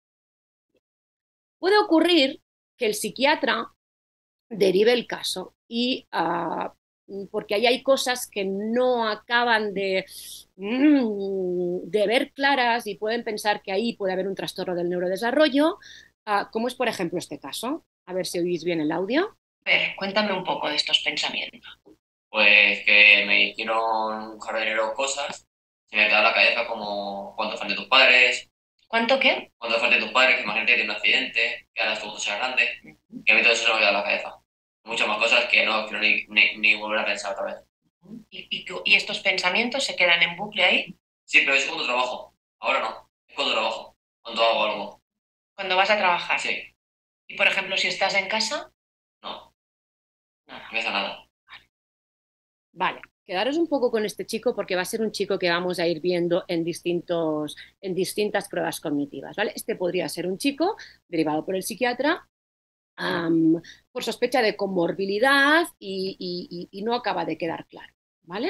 Puede ocurrir que el psiquiatra derive el caso y uh, porque ahí hay cosas que no acaban de, mm, de ver claras y pueden pensar que ahí puede haber un trastorno del neurodesarrollo, uh, como es por ejemplo este caso. A ver si oís bien el audio. A ver, cuéntame un poco de estos pensamientos. Pues que me hicieron un jardinero cosas, se me quedó en la cabeza como cuánto fan de tus padres. ¿Cuánto qué? Cuánto fan de tus padres, que imagínate que tiene un accidente, que ahora tu mundo sea grande, que a mí todo eso se me ha quedado en la cabeza. Muchas más cosas que no quiero ni, ni, ni volver a pensar otra vez. ¿Y, y, ¿Y estos pensamientos se quedan en bucle ahí? Sí, pero es cuando trabajo. Ahora no, es cuando trabajo, cuando hago algo. ¿Cuando vas a trabajar? Sí. ¿Y por ejemplo si estás en casa? No. Nada. No me hace nada. Vale, quedaros un poco con este chico porque va a ser un chico que vamos a ir viendo en, distintos, en distintas pruebas cognitivas, ¿vale? Este podría ser un chico derivado por el psiquiatra um, por sospecha de comorbilidad y, y, y no acaba de quedar claro, ¿vale?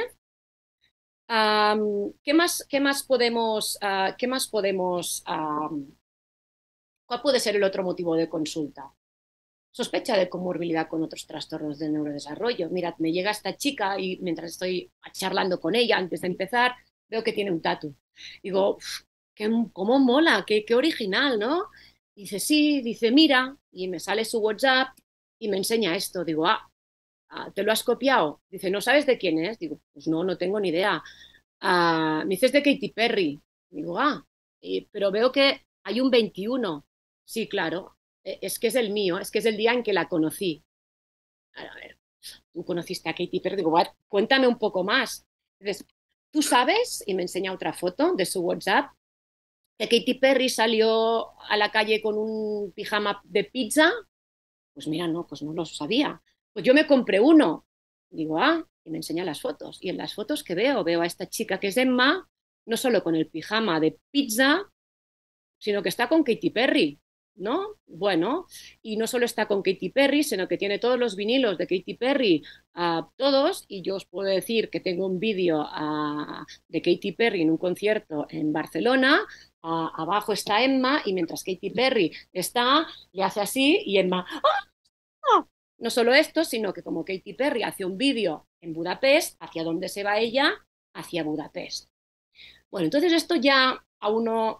Um, ¿qué más, qué más podemos, uh, qué más podemos um, ¿cuál puede ser el otro motivo de consulta? Sospecha de comorbilidad con otros trastornos del neurodesarrollo. Mirad, me llega esta chica y mientras estoy charlando con ella antes de empezar, veo que tiene un tatu. Digo, qué, cómo mola, qué, qué original, ¿no? Dice, sí, dice, mira, y me sale su WhatsApp y me enseña esto. Digo, ah, ¿te lo has copiado? Dice, ¿no sabes de quién es? Digo, pues no, no tengo ni idea. Ah, me dices de Katy Perry. Digo, ah, y, pero veo que hay un veintiuno. Sí, claro. Es que es el mío, es que es el día en que la conocí. A ver, tú conociste a Katy Perry, digo, cuéntame un poco más. Entonces, ¿tú sabes? Y me enseña otra foto de su WhatsApp, que Katy Perry salió a la calle con un pijama de pizza. Pues mira, no, pues no lo sabía. Pues yo me compré uno. Digo, ah, y me enseña las fotos. Y en las fotos que veo, veo a esta chica que es Emma, no solo con el pijama de pizza, sino que está con Katy Perry. ¿No? Bueno, y no solo está con Katy Perry, sino que tiene todos los vinilos de Katy Perry, uh, todos, y yo os puedo decir que tengo un vídeo uh, de Katy Perry en un concierto en Barcelona. Uh, abajo está Emma y mientras Katy Perry está, le hace así y Emma, ¡ah! ¡Ah! No solo esto, sino que como Katy Perry hace un vídeo en Budapest, ¿hacia dónde se va ella? Hacia Budapest. Bueno, entonces esto ya a uno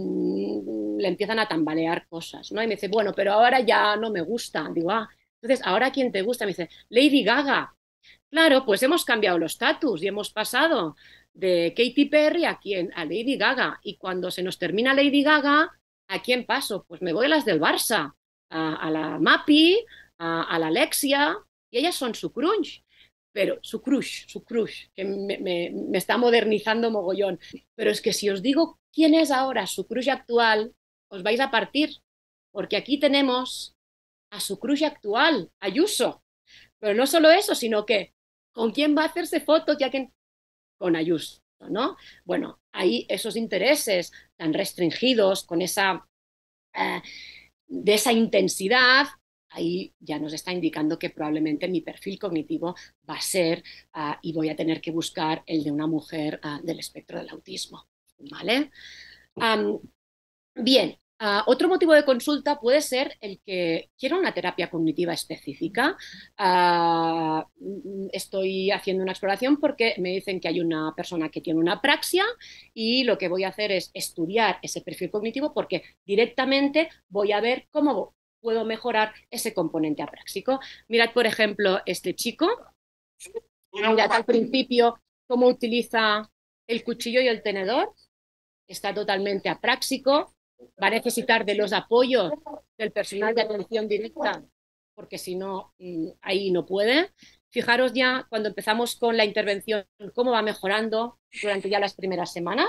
le empiezan a tambalear cosas, ¿no? Y me dice, bueno, pero ahora ya no me gusta. Digo, ah, entonces, ¿ahora quién te gusta? Me dice, Lady Gaga. Claro, pues hemos cambiado los status y hemos pasado de Katy Perry a, quién, a Lady Gaga. Y cuando se nos termina Lady Gaga, ¿a quién paso? Pues me voy a las del Barça, a, a la Mapi, a, a la Alexia, y ellas son su crunch. Pero su crush, su crush, que me, me, me está modernizando mogollón. Pero es que si os digo quién es ahora su crush actual, os vais a partir, porque aquí tenemos a su crush actual, Ayuso. Pero no solo eso, sino que ¿con quién va a hacerse fotos? Ya que con Ayuso, ¿no? Bueno, ahí esos intereses tan restringidos, con esa, eh, de esa intensidad, ahí ya nos está indicando que probablemente mi perfil cognitivo va a ser uh, y voy a tener que buscar el de una mujer uh, del espectro del autismo, ¿vale? Um, bien, uh, otro motivo de consulta puede ser el que quiero una terapia cognitiva específica. Uh, estoy haciendo una exploración porque me dicen que hay una persona que tiene una apraxia y lo que voy a hacer es estudiar ese perfil cognitivo porque directamente voy a ver cómo puedo mejorar ese componente apráxico. Mirad, por ejemplo, este chico. Mirad al principio cómo utiliza el cuchillo y el tenedor. Está totalmente apráxico. Va a necesitar de los apoyos del personal de atención directa, porque si no, ahí no puede. Fijaros ya, cuando empezamos con la intervención, cómo va mejorando durante ya las primeras semanas.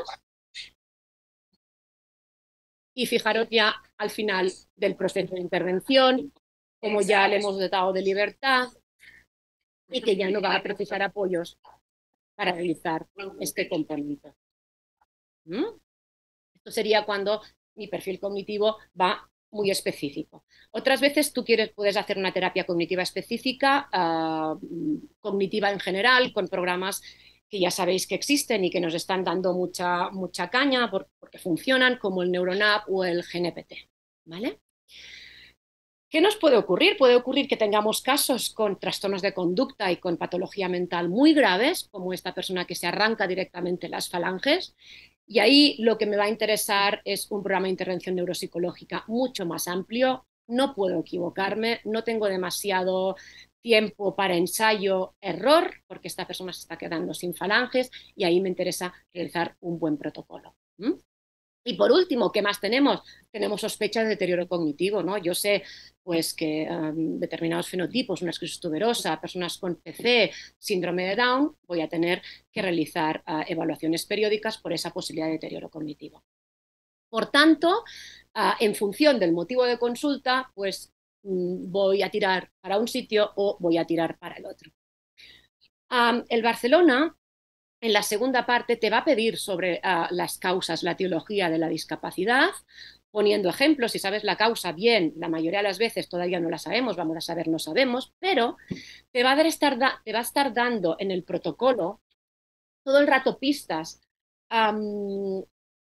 Y fijaros ya al final del proceso de intervención, como ya le hemos dotado de libertad y que ya no va a precisar apoyos para realizar este componente. ¿Mm? Esto sería cuando mi perfil cognitivo va muy específico. Otras veces tú quieres, puedes hacer una terapia cognitiva específica, uh, cognitiva en general, con programas que ya sabéis que existen y que nos están dando mucha, mucha caña porque funcionan, como el NeuroNap o el G N P T, ¿vale? ¿Qué nos puede ocurrir? Puede ocurrir que tengamos casos con trastornos de conducta y con patología mental muy graves, como esta persona que se arranca directamente las falanges, y ahí lo que me va a interesar es un programa de intervención neuropsicológica mucho más amplio. No puedo equivocarme, no tengo demasiado tiempo para ensayo, error, porque esta persona se está quedando sin falanges y ahí me interesa realizar un buen protocolo. ¿Mm? Y por último, ¿qué más tenemos? Tenemos sospechas de deterioro cognitivo, ¿no? Yo sé pues, que um, determinados fenotipos, una esclerosis tuberosa, personas con P C, síndrome de Down, voy a tener que realizar uh, evaluaciones periódicas por esa posibilidad de deterioro cognitivo. Por tanto, uh, en función del motivo de consulta, pues um, voy a tirar para un sitio o voy a tirar para el otro. Um, el Barcelona, en la segunda parte, te va a pedir sobre uh, las causas, la etiología de la discapacidad, poniendo ejemplos. Si sabes la causa, bien, la mayoría de las veces todavía no la sabemos, vamos a saber, no sabemos, pero te va a, dar estar, te va a estar dando en el protocolo todo el rato pistas um,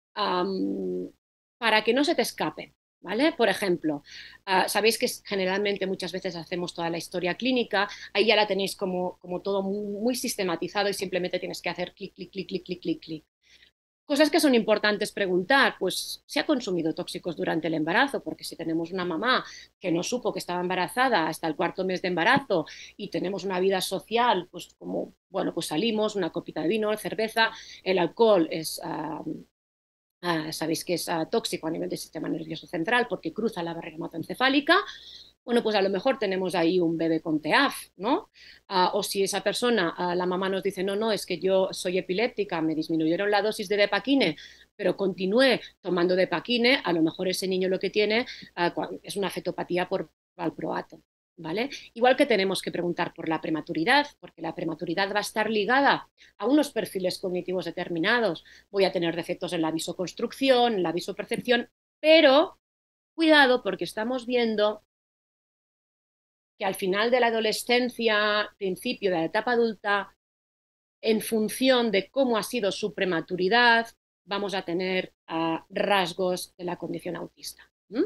um, para que no se te escapen. ¿Vale? Por ejemplo, uh, sabéis que generalmente muchas veces hacemos toda la historia clínica, ahí ya la tenéis como, como todo muy, muy sistematizado y simplemente tienes que hacer clic, clic, clic, clic, clic, clic, clic. Cosas que son importantes preguntar, pues ¿se ha consumido tóxicos durante el embarazo? Porque si tenemos una mamá que no supo que estaba embarazada hasta el cuarto mes de embarazo y tenemos una vida social, pues como, bueno, pues salimos, una copita de vino, cerveza, el alcohol es... Uh, Uh, sabéis que es uh, tóxico a nivel del sistema nervioso central porque cruza la barrera hematoencefálica. Bueno, pues a lo mejor tenemos ahí un bebé con T A F, ¿no? Uh, o si esa persona, uh, la mamá nos dice, no, no, es que yo soy epiléptica, me disminuyeron la dosis de Depakine, pero continué tomando Depakine, a lo mejor ese niño lo que tiene uh, es una fetopatía por valproato. ¿Vale? Igual que tenemos que preguntar por la prematuridad, porque la prematuridad va a estar ligada a unos perfiles cognitivos determinados. Voy a tener defectos en la visoconstrucción, en la visopercepción, pero cuidado porque estamos viendo que al final de la adolescencia, principio de la etapa adulta, en función de cómo ha sido su prematuridad, vamos a tener uh, rasgos de la condición autista. ¿Mm?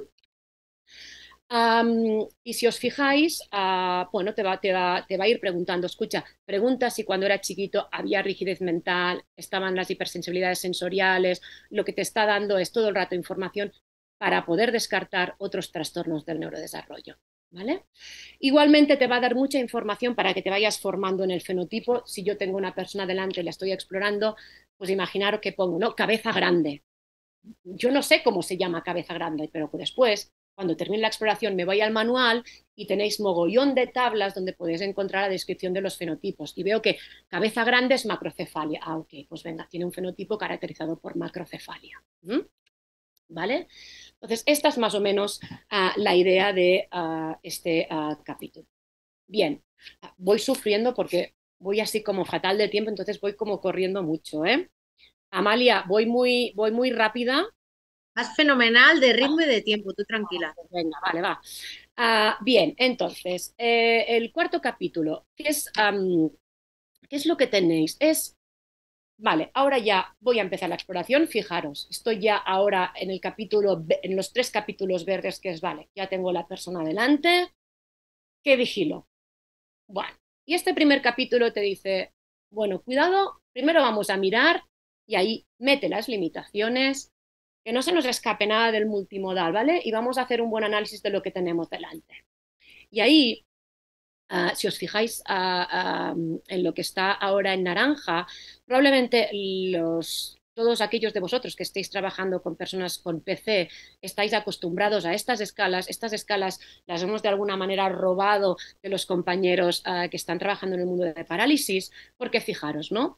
Um, y si os fijáis, uh, bueno, te va, te, va, te va a ir preguntando, escucha, pregunta si cuando era chiquito había rigidez mental, estaban las hipersensibilidades sensoriales, lo que te está dando es todo el rato información para poder descartar otros trastornos del neurodesarrollo, ¿vale? Igualmente te va a dar mucha información para que te vayas formando en el fenotipo. Si yo tengo una persona delante y la estoy explorando, pues imaginaros que pongo, ¿no? Cabeza grande. Yo no sé cómo se llama cabeza grande, pero después, cuando termine la exploración, me voy al manual y tenéis mogollón de tablas donde podéis encontrar la descripción de los fenotipos. Y veo que cabeza grande es macrocefalia. Ah, ok, pues venga, tiene un fenotipo caracterizado por macrocefalia. ¿Mm? ¿Vale? Entonces, esta es más o menos uh, la idea de uh, este uh, capítulo. Bien, uh, voy sufriendo porque voy así como fatal de tiempo, entonces voy como corriendo mucho, ¿eh? Amalia, voy muy, voy muy rápida. Vas fenomenal de ritmo y de tiempo, tú tranquila. Venga, vale, va. Uh, bien, entonces, eh, el cuarto capítulo, ¿qué es, um, ¿qué es lo que tenéis? Es, vale, ahora ya voy a empezar la exploración, fijaros, estoy ya ahora en el capítulo, en los tres capítulos verdes que es, vale, ya tengo la persona delante, ¿qué vigilo? Bueno, y este primer capítulo te dice, bueno, cuidado, primero vamos a mirar y ahí mete las limitaciones, que no se nos escape nada del multimodal, ¿vale? Y vamos a hacer un buen análisis de lo que tenemos delante. Y ahí, uh, si os fijáis uh, uh, en lo que está ahora en naranja, probablemente los, todos aquellos de vosotros que estéis trabajando con personas con P C estáis acostumbrados a estas escalas. Estas escalas las hemos de alguna manera robado de los compañeros uh, que están trabajando en el mundo de parálisis, porque fijaros, ¿no?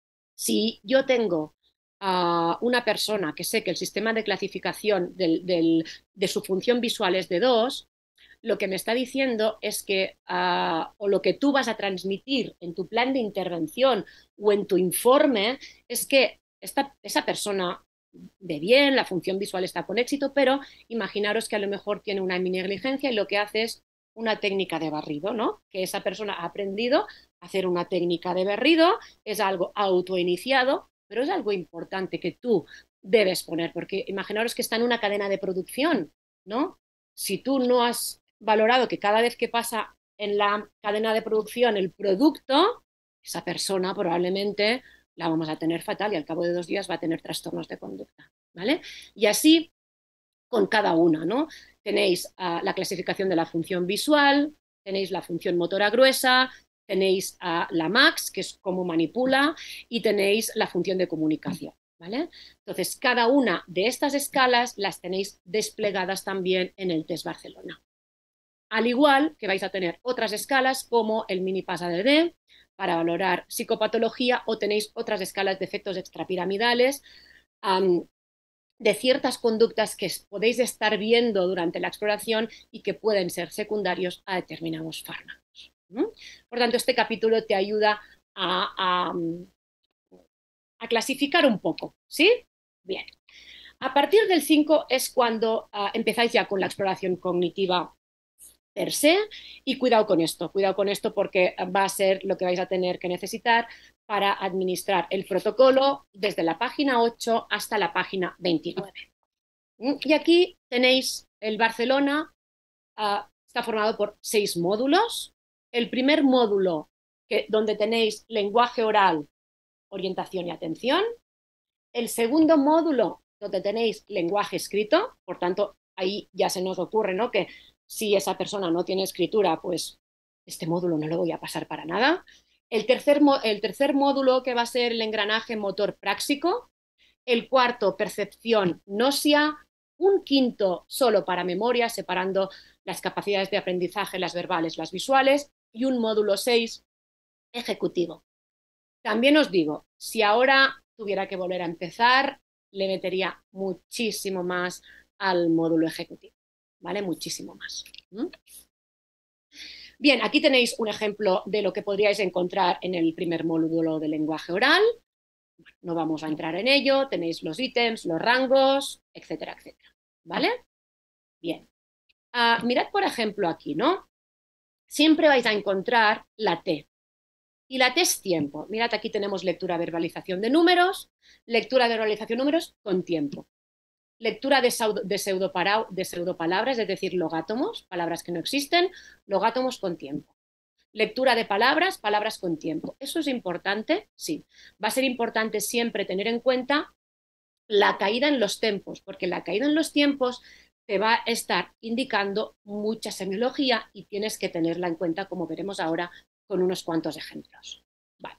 Si yo tengo a una persona que sé que el sistema de clasificación del, del, de su función visual es de dos, lo que me está diciendo es que, uh, o lo que tú vas a transmitir en tu plan de intervención o en tu informe, es que esta, esa persona ve bien, la función visual está con éxito, pero imaginaros que a lo mejor tiene una negligencia y lo que hace es una técnica de barrido, ¿no? Que esa persona ha aprendido a hacer una técnica de barrido, es algo autoiniciado, pero es algo importante que tú debes poner, porque imaginaros que está en una cadena de producción, ¿no? Si tú no has valorado que cada vez que pasa en la cadena de producción el producto, esa persona probablemente la vamos a tener fatal y al cabo de dos días va a tener trastornos de conducta, ¿vale? Y así con cada una, ¿no? Tenéis uh, la clasificación de la función visual, tenéis la función motora gruesa, tenéis uh, la MAX, que es cómo manipula, y tenéis la función de comunicación, ¿vale? Entonces, cada una de estas escalas las tenéis desplegadas también en el test Barcelona. Al igual que vais a tener otras escalas como el mini PAS A D D para valorar psicopatología, o tenéis otras escalas de efectos extrapiramidales, um, de ciertas conductas que podéis estar viendo durante la exploración y que pueden ser secundarios a determinados fármacos. ¿Mm? Por tanto, este capítulo te ayuda a, a, a clasificar un poco, ¿sí? Bien. A partir del cinco es cuando uh, empezáis ya con la exploración cognitiva per se, y cuidado con esto, cuidado con esto porque va a ser lo que vais a tener que necesitar para administrar el protocolo desde la página ocho hasta la página veintinueve. Y aquí tenéis el Barcelona, uh, está formado por seis módulos. El primer módulo, que, donde tenéis lenguaje oral, orientación y atención. El segundo módulo, donde tenéis lenguaje escrito, por tanto, ahí ya se nos ocurre, ¿no?, que si esa persona no tiene escritura, pues este módulo no lo voy a pasar para nada. El tercer, el tercer módulo, que va a ser el engranaje motor práctico. El cuarto, percepción gnósea. Un quinto solo para memoria, separando las capacidades de aprendizaje, las verbales, las visuales. Y un módulo seis, ejecutivo. También os digo, si ahora tuviera que volver a empezar, le metería muchísimo más al módulo ejecutivo. ¿Vale? Muchísimo más. ¿Mm? Bien, aquí tenéis un ejemplo de lo que podríais encontrar en el primer módulo de lenguaje oral. No vamos a entrar en ello, tenéis los ítems, los rangos, etcétera, etcétera. ¿Vale? Bien. Uh, mirad, por ejemplo, aquí, ¿no? Siempre vais a encontrar la T. Y la T es tiempo. Mirad, aquí tenemos lectura, verbalización de números, lectura, verbalización de números con tiempo. Lectura de, pseudo, de, pseudopara, de pseudopalabras, es decir, logátomos, palabras que no existen, logátomos con tiempo. Lectura de palabras, palabras con tiempo. ¿Eso es importante? Sí. Va a ser importante siempre tener en cuenta la caída en los tiempos, porque la caída en los tiempos te va a estar indicando mucha semiología y tienes que tenerla en cuenta, como veremos ahora con unos cuantos ejemplos. Vale.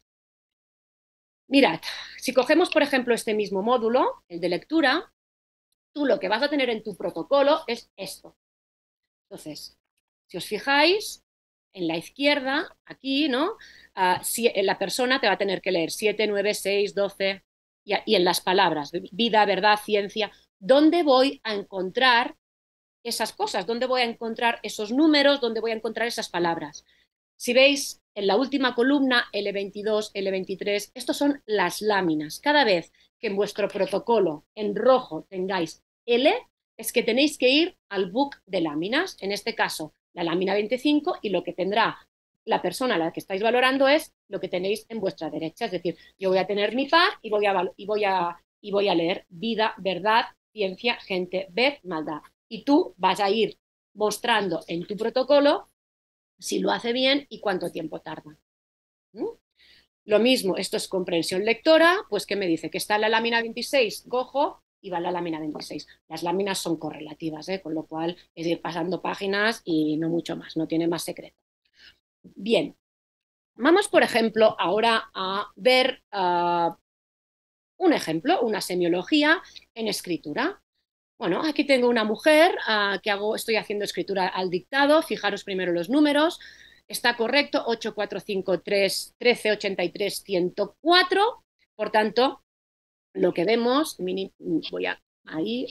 Mirad, si cogemos, por ejemplo, este mismo módulo, el de lectura, tú lo que vas a tener en tu protocolo es esto. Entonces, si os fijáis, en la izquierda, aquí, ¿no? Uh, si, la persona te va a tener que leer siete, nueve, seis, doce, y, y en las palabras, vida, verdad, ciencia, ¿dónde voy a encontrar esas cosas? ¿Dónde voy a encontrar esos números? ¿Dónde voy a encontrar esas palabras? Si veis, en la última columna, L veintidós, L veintitrés, estos son las láminas. Cada vez que en vuestro protocolo en rojo tengáis L es que tenéis que ir al book de láminas, en este caso la lámina veinticinco, y lo que tendrá la persona a la que estáis valorando es lo que tenéis en vuestra derecha. Es decir, yo voy a tener mi par y voy a, y voy a, y voy a leer vida, verdad, ciencia, gente, ver, maldad. Y tú vas a ir mostrando en tu protocolo si lo hace bien y cuánto tiempo tarda. ¿Mm? Lo mismo, esto es comprensión lectora, pues ¿qué me dice? Que está en la lámina veintiséis, cojo y va en la lámina veintiséis. Las láminas son correlativas, ¿eh? Con lo cual es ir pasando páginas y no mucho más, no tiene más secreto. Bien, vamos por ejemplo ahora a ver uh, un ejemplo, una semiología en escritura. Bueno, aquí tengo una mujer uh, que hago, estoy haciendo escritura al dictado, fijaros primero los números. Está correcto, ocho cuatro cinco tres trece ochenta y tres ciento cuatro, por tanto, lo que vemos, mini, voy a, ahí,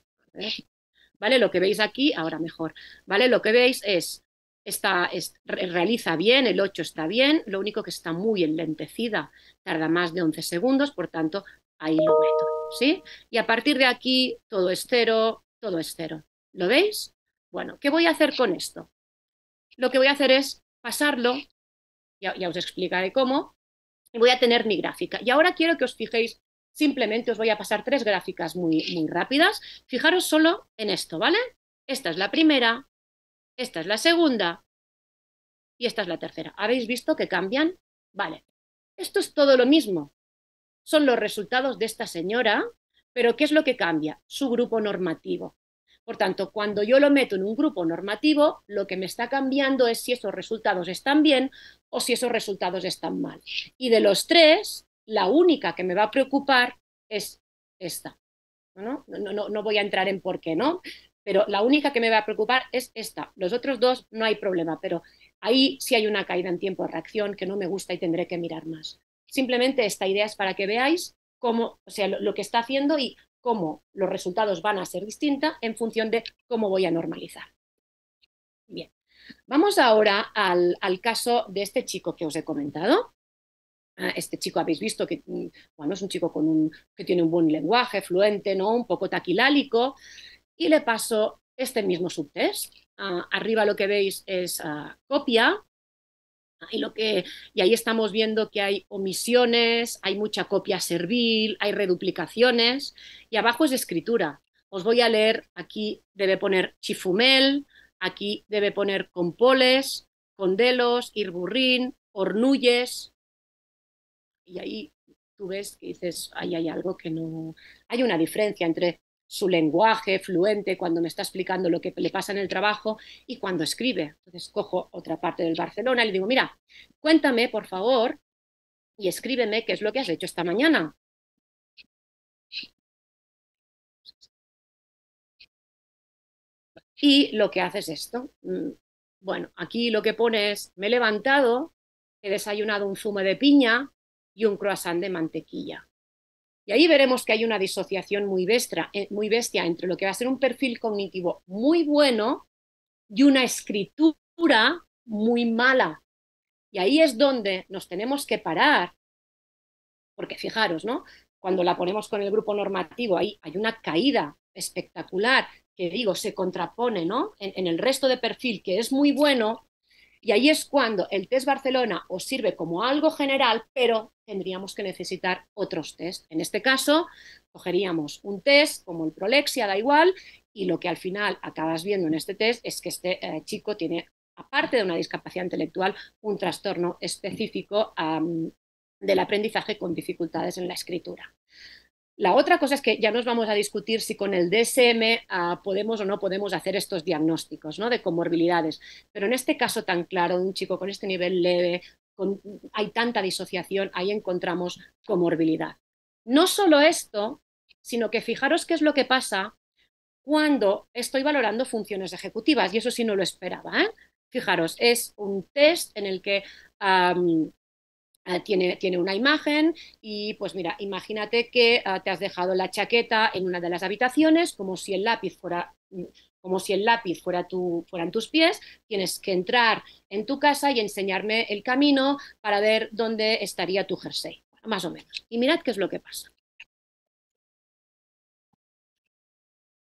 ¿vale? Lo que veis aquí, ahora mejor, ¿vale? Lo que veis es, está, es, realiza bien, el ocho está bien, lo único que está muy enlentecida, tarda más de once segundos, por tanto, ahí lo meto, ¿sí? Y a partir de aquí, todo es cero, todo es cero, ¿lo veis? Bueno, ¿qué voy a hacer con esto? Lo que voy a hacer es pasarlo, ya, ya os explicaré cómo, y voy a tener mi gráfica. Y ahora quiero que os fijéis, simplemente os voy a pasar tres gráficas muy, muy rápidas. Fijaros solo en esto, ¿vale? Esta es la primera, esta es la segunda y esta es la tercera. ¿Habéis visto que cambian? Vale. Esto es todo lo mismo. Son los resultados de esta señora, pero ¿qué es lo que cambia? Su grupo normativo. Por tanto, cuando yo lo meto en un grupo normativo, lo que me está cambiando es si esos resultados están bien o si esos resultados están mal. Y de los tres, la única que me va a preocupar es esta. ¿No? No, no, no voy a entrar en por qué, ¿no? Pero la única que me va a preocupar es esta. Los otros dos no hay problema, pero ahí sí hay una caída en tiempo de reacción que no me gusta y tendré que mirar más. Simplemente esta idea es para que veáis cómo, o sea, lo, lo que está haciendo y cómo los resultados van a ser distintos en función de cómo voy a normalizar. Bien, vamos ahora al, al caso de este chico que os he comentado. Este chico habéis visto que bueno, es un chico con un, que tiene un buen lenguaje, fluente, ¿no? Un poco taquilálico, y le paso este mismo subtest. Uh, arriba lo que veis es uh, copia, y, lo que, y ahí estamos viendo que hay omisiones, hay mucha copia servil, hay reduplicaciones, y abajo es escritura. Os voy a leer, aquí debe poner chifumel, aquí debe poner compoles, condelos, irburrín, hornulles, y ahí tú ves que dices, ahí hay algo que no... Hay una diferencia entre su lenguaje fluente cuando me está explicando lo que le pasa en el trabajo y cuando escribe. Entonces cojo otra parte del Barcelona y le digo, mira, cuéntame, por favor, y escríbeme qué es lo que has hecho esta mañana. Y lo que hace es esto. Bueno, aquí lo que pone es, me he levantado, he desayunado un zumo de piña y un croissant de mantequilla. Y ahí veremos que hay una disociación muy bestia, muy bestia entre lo que va a ser un perfil cognitivo muy bueno y una escritura muy mala. Y ahí es donde nos tenemos que parar, porque fijaros, ¿no? Cuando la ponemos con el grupo normativo, ahí hay una caída espectacular que, digo, se contrapone, ¿no? En, en el resto de perfil, que es muy bueno. Y ahí es cuando el test Barcelona os sirve como algo general, pero tendríamos que necesitar otros test. En este caso, cogeríamos un test como el Prolexia, da igual, y lo que al final acabas viendo en este test es que este eh, chico tiene, aparte de una discapacidad intelectual, un trastorno específico um, del aprendizaje con dificultades en la escritura. La otra cosa es que ya nos vamos a discutir si con el D S M uh, podemos o no podemos hacer estos diagnósticos, ¿no? De comorbilidades. Pero en este caso tan claro, de un chico con este nivel leve, con, hay tanta disociación, ahí encontramos comorbilidad. No solo esto, sino que fijaros qué es lo que pasa cuando estoy valorando funciones ejecutivas, y eso sí no lo esperaba, ¿eh? Fijaros, es un test en el que... Um, Uh, tiene, tiene una imagen y pues mira, imagínate que uh, te has dejado la chaqueta en una de las habitaciones como si el lápiz fuera, como si el lápiz fuera tu, fueran tus pies, tienes que entrar en tu casa y enseñarme el camino para ver dónde estaría tu jersey, más o menos. Y mirad qué es lo que pasa.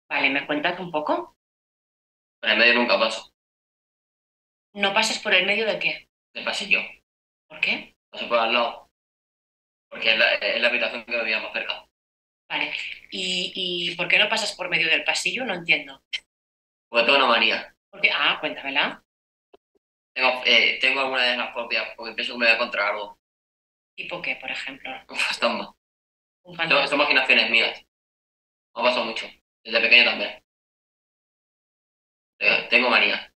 Vale, ¿me cuentas un poco? Por el medio nunca paso. ¿No pasas por el medio de qué? Del pasillo. ¿Por qué? Paso por al lado. Porque es la, es la habitación que me veía más cerca. Vale. ¿Y, ¿Y por qué no pasas por medio del pasillo? No entiendo. Porque tengo una manía. ¿Por qué? Ah, cuéntamela. Tengo, eh, tengo alguna de las fobias porque pienso que me voy a encontrar algo. ¿Tipo qué, por ejemplo? Un fantasma. Un Son, fantasma. son imaginaciones mías. Me ha pasado mucho. Desde pequeño también. Tengo, tengo manía.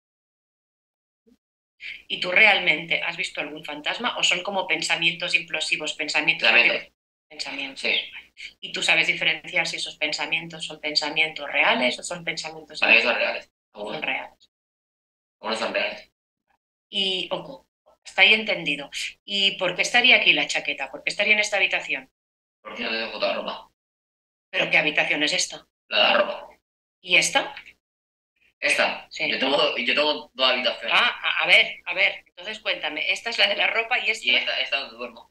¿Y tú realmente has visto algún fantasma o son como pensamientos implosivos, pensamientos? Pensamientos. Pensamientos. Sí. ¿Y tú sabes diferenciar si esos pensamientos son pensamientos reales o son pensamientos Para mí son reales. Algunos, son reales? algunos son reales. Y, ojo, está ahí entendido. ¿Y por qué estaría aquí la chaqueta? ¿Por qué estaría en esta habitación? Porque no tengo foto de ropa. ¿Pero qué habitación es esta? La de la ropa. ¿Y esta? Esta. Sí. Yo tengo, yo tengo dos habitaciones. Ah, a, a ver, a ver. Entonces cuéntame, esta es la de la ropa y esta. Y esta, esta donde duermo.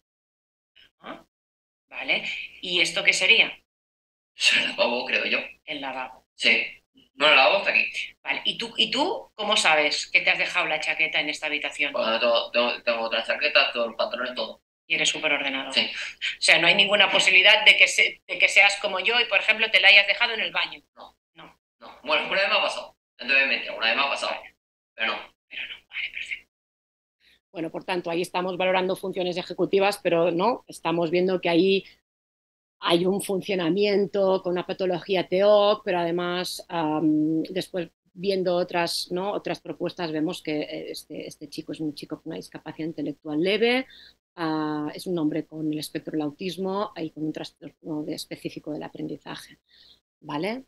Ah, vale. ¿Y esto qué sería? Es el lavabo, creo yo. El lavabo. Sí. No, el lavabo está aquí. Vale. ¿Y tú, ¿Y tú cómo sabes que te has dejado la chaqueta en esta habitación? Bueno, tengo, tengo, tengo otras chaquetas, todos los pantalones, todo. Y eres súper ordenado. Sí. O sea, no hay ninguna posibilidad de que, se, de que seas como yo y, por ejemplo, te la hayas dejado en el baño. No. No. No. Bueno, una vez me ha pasado. Entonces me mentira, una vez me ha pasado. Pero no. Pero no, vale, perfecto. Bueno, por tanto, ahí estamos valorando funciones ejecutivas, pero no, estamos viendo que ahí hay un funcionamiento con una patología T O C, pero además um, después viendo otras, ¿no? otras propuestas vemos que este, este chico es un chico con una discapacidad intelectual leve, uh, es un hombre con el espectro del autismo y con un trastorno de específico del aprendizaje, ¿vale?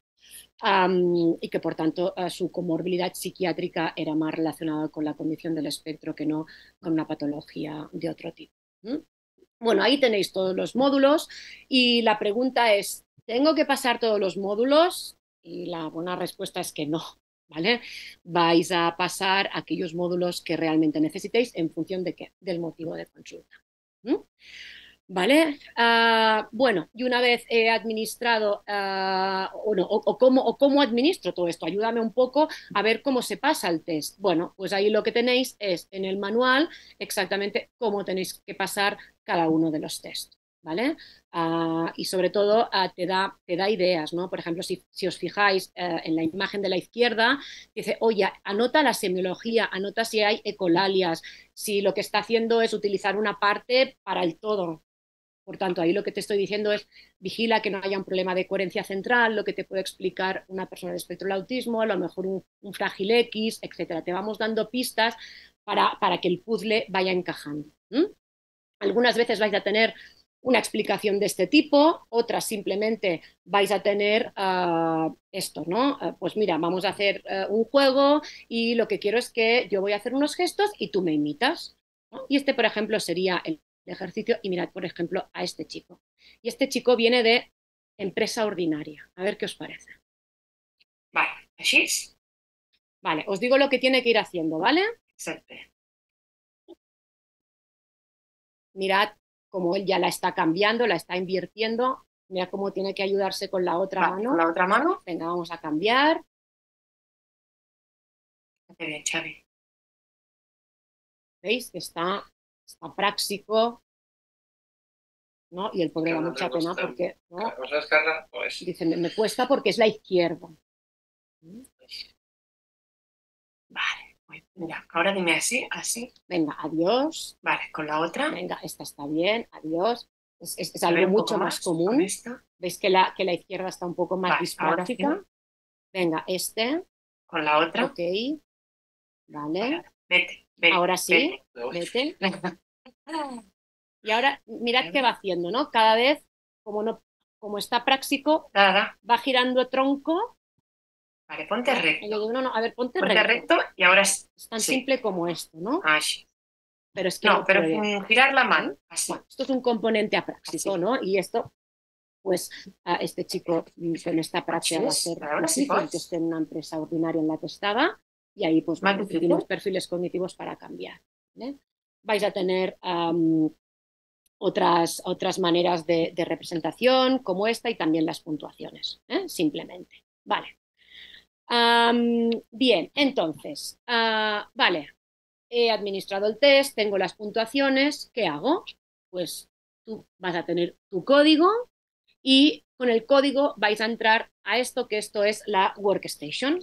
Um, y que por tanto uh, su comorbilidad psiquiátrica era más relacionada con la condición del espectro que no con una patología de otro tipo. ¿Mm? Bueno, ahí tenéis todos los módulos y la pregunta es, ¿tengo que pasar todos los módulos? Y la buena respuesta es que no, ¿vale? Vais a pasar aquellos módulos que realmente necesitéis en función de qué, del motivo de consulta. ¿Mm? ¿Vale? Uh, bueno, y una vez he administrado, uh, o, no, o, o, cómo, o cómo administro todo esto, ayúdame un poco a ver cómo se pasa el test. Bueno, pues ahí lo que tenéis es en el manual exactamente cómo tenéis que pasar cada uno de los tests, ¿vale? Uh, y sobre todo uh, te, da, te da ideas, ¿no? Por ejemplo, si, si os fijáis uh, en la imagen de la izquierda, dice, oye, anota la semiología, anota si hay ecolalias, si lo que está haciendo es utilizar una parte para el todo. Por tanto, ahí lo que te estoy diciendo es vigila que no haya un problema de coherencia central, lo que te puede explicar una persona del espectro del autismo, a lo mejor un, un frágil X, etcétera. Te vamos dando pistas para, para que el puzzle vaya encajando. ¿Mm? Algunas veces vais a tener una explicación de este tipo, otras simplemente vais a tener uh, esto, ¿no? Uh, pues mira, vamos a hacer uh, un juego y lo que quiero es que yo voy a hacer unos gestos y tú me imitas, ¿no? Y este, por ejemplo, sería el de ejercicio y mirad, por ejemplo, a este chico. Y este chico viene de empresa ordinaria. A ver qué os parece. Vale, ¿así es? Vale, os digo lo que tiene que ir haciendo, ¿vale? Exacto. Mirad cómo él ya la está cambiando, la está invirtiendo. Mira cómo tiene que ayudarse con la otra Va, mano. ¿con la otra mano? Venga, vamos a cambiar. Qué bien, Xavi. ¿Veis? Que está, está práctico, ¿no? Y el pobre da mucha pena porque, ¿no? Pues... Dice, me, me cuesta porque es la izquierda. Vale, mira, ahora dime así, así. Venga, adiós. Vale, con la otra. Venga, esta está bien, adiós. Es, es, es algo mucho más, más común. ¿Veis que la, que la izquierda está un poco más vale, displástica? Sí. Venga, este. Con la otra. Ok. Vale. Vale, vete, vete. Ahora sí, vete. vete. Y ahora mirad qué va haciendo, ¿no? Cada vez, como no, como está práctico, Nada. va girando tronco. Vale, ponte recto. Y yo digo, no, no, a ver, ponte, ponte recto. recto. Y ahora es, es tan sí. simple como esto, ¿no? Ah, sí. Pero es que no, no pero puede. girar la mano. Así. Bueno, esto es un componente apráctico, ¿no? Y esto, pues, a este chico con esta práctica va a ser difícil que esté en una empresa ordinaria en la que estaba. Y ahí, pues, bueno, unos perfiles cognitivos para cambiar. ¿eh? Vais a tener um, otras, otras maneras de, de representación como esta y también las puntuaciones, ¿eh? simplemente. Vale, Um, bien, entonces, uh, vale, he administrado el test, tengo las puntuaciones, ¿qué hago? Pues tú vas a tener tu código y con el código vais a entrar a esto, que esto es la Workstation.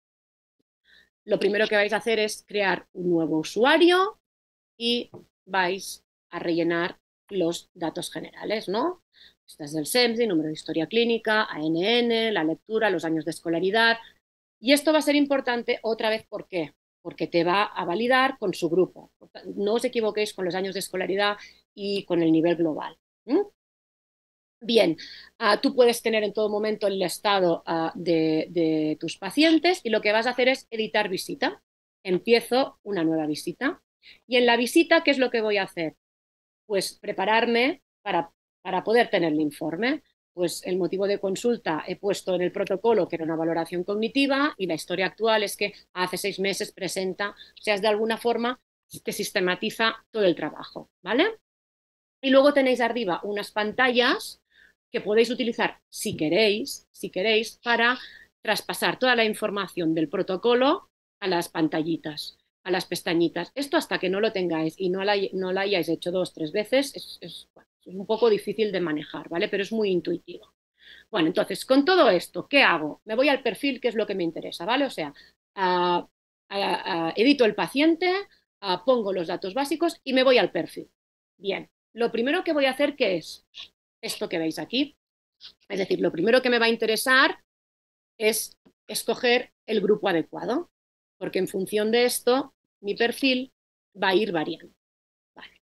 Lo primero que vais a hacer es crear un nuevo usuario y vais a rellenar los datos generales, ¿no? Este es del S E M S I, número de historia clínica, A N N, la lectura, los años de escolaridad. Y esto va a ser importante otra vez, ¿por qué? Porque te va a validar con su grupo. No os equivoquéis con los años de escolaridad y con el nivel global. ¿Mm? Bien, uh, tú puedes tener en todo momento el listado uh, de, de tus pacientes y lo que vas a hacer es editar visita. Empiezo una nueva visita. Y en la visita, ¿qué es lo que voy a hacer? Pues prepararme para, para poder tener el informe. Pues el motivo de consulta he puesto en el protocolo que era una valoración cognitiva y la historia actual es que hace seis meses presenta, o sea, es de alguna forma que sistematiza todo el trabajo, ¿vale? Y luego tenéis arriba unas pantallas que podéis utilizar si queréis, si queréis, para traspasar toda la información del protocolo a las pantallitas, a las pestañitas. Esto hasta que no lo tengáis y no la, no la hayáis hecho dos, tres veces, es, es, bueno, es un poco difícil de manejar, ¿vale? Pero es muy intuitivo. Bueno, entonces, con todo esto, ¿qué hago? Me voy al perfil, que es lo que me interesa, ¿vale? O sea, uh, uh, uh, edito el paciente, uh, pongo los datos básicos y me voy al perfil. Bien, lo primero que voy a hacer, ¿qué es? Esto que veis aquí. Es decir, lo primero que me va a interesar es escoger el grupo adecuado, porque en función de esto, mi perfil va a ir variando. Vale.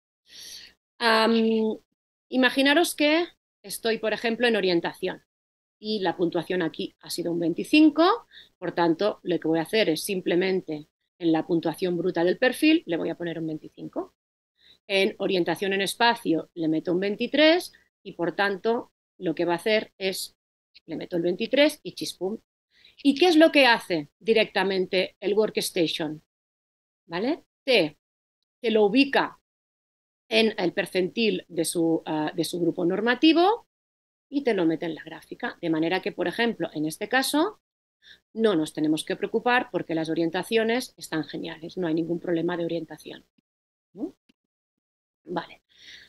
Um, imaginaros que estoy, por ejemplo, en orientación y la puntuación aquí ha sido un veinticinco, por tanto, lo que voy a hacer es simplemente en la puntuación bruta del perfil le voy a poner un veinticinco. En orientación en espacio le meto un veintitrés y, por tanto, lo que va a hacer es, le meto el veintitrés y chispum. ¿Y qué es lo que hace directamente el Workstation? ¿Vale? Te, te lo ubica en el percentil de su, uh, de su grupo normativo y te lo mete en la gráfica. De manera que, por ejemplo, en este caso, no nos tenemos que preocupar porque las orientaciones están geniales, no hay ningún problema de orientación. ¿Mm? Vale.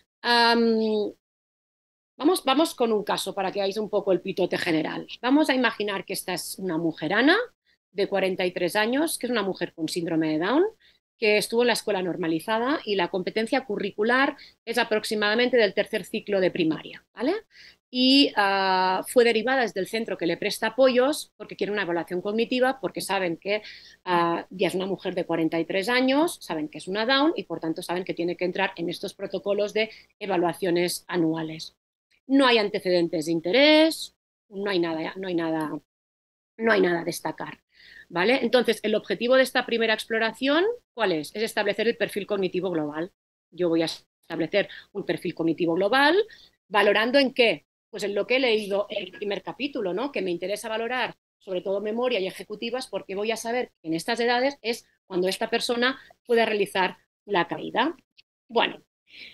Um, vamos, vamos con un caso para que hagáis un poco el pitote general. Vamos a imaginar que esta es una mujer Ana, de cuarenta y tres años, que es una mujer con síndrome de Down, que estuvo en la escuela normalizada y la competencia curricular es aproximadamente del tercer ciclo de primaria, ¿vale? Y uh, fue derivada desde el centro que le presta apoyos porque quiere una evaluación cognitiva, porque saben que uh, ya es una mujer de cuarenta y tres años, saben que es una Down y por tanto saben que tiene que entrar en estos protocolos de evaluaciones anuales. No hay antecedentes de interés, no hay nada, no hay nada, no hay nada a destacar. ¿Vale? Entonces, el objetivo de esta primera exploración, ¿cuál es? Es establecer el perfil cognitivo global. Yo voy a establecer un perfil cognitivo global, valorando en qué, pues en lo que he leído en el primer capítulo, ¿no? Que me interesa valorar sobre todo memoria y ejecutivas, porque voy a saber que en estas edades es cuando esta persona puede realizar la caída. Bueno,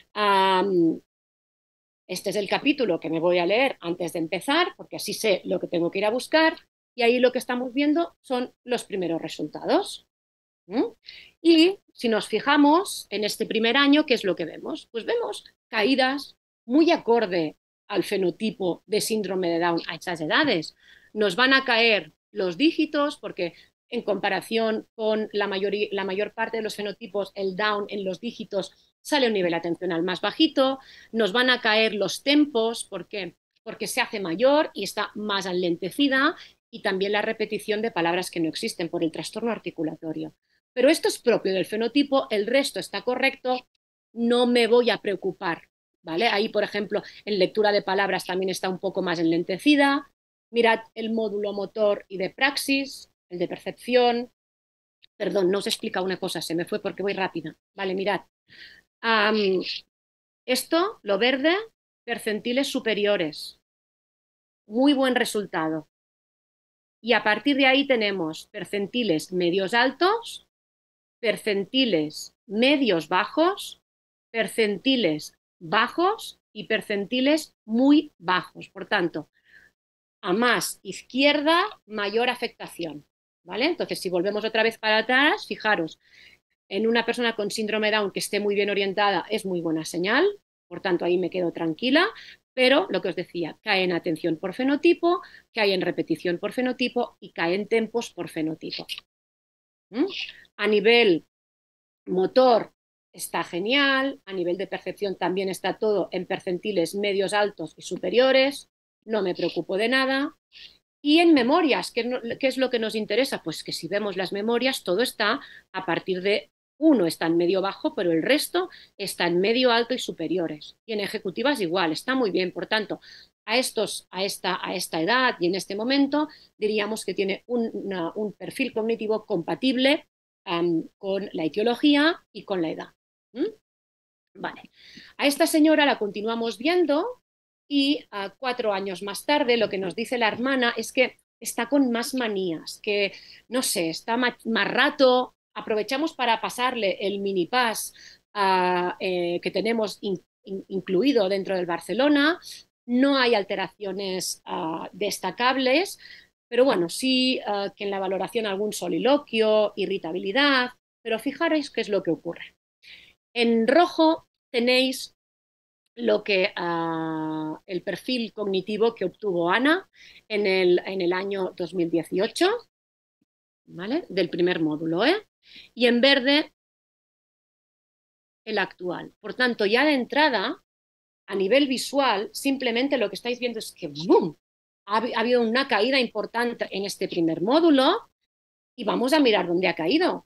um, este es el capítulo que me voy a leer antes de empezar, porque así sé lo que tengo que ir a buscar. Y ahí lo que estamos viendo son los primeros resultados. ¿Mm? Y si nos fijamos en este primer año, ¿qué es lo que vemos? Pues vemos caídas muy acorde al fenotipo de síndrome de Down a esas edades. Nos van a caer los dígitos porque en comparación con la, mayoría, la mayor parte de los fenotipos, el Down en los dígitos sale un nivel atencional más bajito. Nos van a caer los tempos, ¿por qué? Porque se hace mayor y está más enlentecida, y también la repetición de palabras que no existen por el trastorno articulatorio. Pero esto es propio del fenotipo, el resto está correcto, no me voy a preocupar, ¿vale? Ahí, por ejemplo, en lectura de palabras también está un poco más enlentecida. Mirad el módulo motor y de praxis, el de percepción. Perdón, no os he explicado una cosa, se me fue porque voy rápida. Vale, mirad. Um, esto, lo verde, percentiles superiores. Muy buen resultado. Y a partir de ahí tenemos percentiles medios altos, percentiles medios bajos, percentiles bajos y percentiles muy bajos. Por tanto, a más izquierda, mayor afectación. ¿vale? Entonces, si volvemos otra vez para atrás, fijaros, en una persona con síndrome Down que esté muy bien orientada es muy buena señal, por tanto ahí me quedo tranquila, pero lo que os decía, cae en atención por fenotipo, cae en repetición por fenotipo y cae en tempos por fenotipo. ¿Mm? A nivel motor está genial, a nivel de percepción también está todo en percentiles medios, altos y superiores, no me preocupo de nada. Y en memorias, ¿qué, no, ¿qué es lo que nos interesa? Pues que si vemos las memorias, todo está a partir de uno está en medio bajo, pero el resto está en medio alto y superiores. Y en ejecutivas igual, está muy bien. Por tanto, a, estos, a, esta, a esta edad y en este momento diríamos que tiene un, una, un perfil cognitivo compatible um, con la etiología y con la edad. ¿Mm? Vale. A esta señora la continuamos viendo y uh, cuatro años más tarde lo que nos dice la hermana es que está con más manías, que no sé, está más, más rato. Aprovechamos para pasarle el mini pass uh, eh, que tenemos in, in, incluido dentro del Barcelona. No hay alteraciones uh, destacables, pero bueno, sí uh, que en la valoración algún soliloquio, irritabilidad, pero fijaros qué es lo que ocurre. En rojo tenéis lo que uh, el perfil cognitivo que obtuvo Ana en el, en el año dos mil dieciocho, ¿vale? Del primer módulo, ¿eh? Y en verde el actual. Por tanto, ya de entrada, a nivel visual, simplemente lo que estáis viendo es que ¡boom! Ha, ha habido una caída importante en este primer módulo y vamos a mirar dónde ha caído.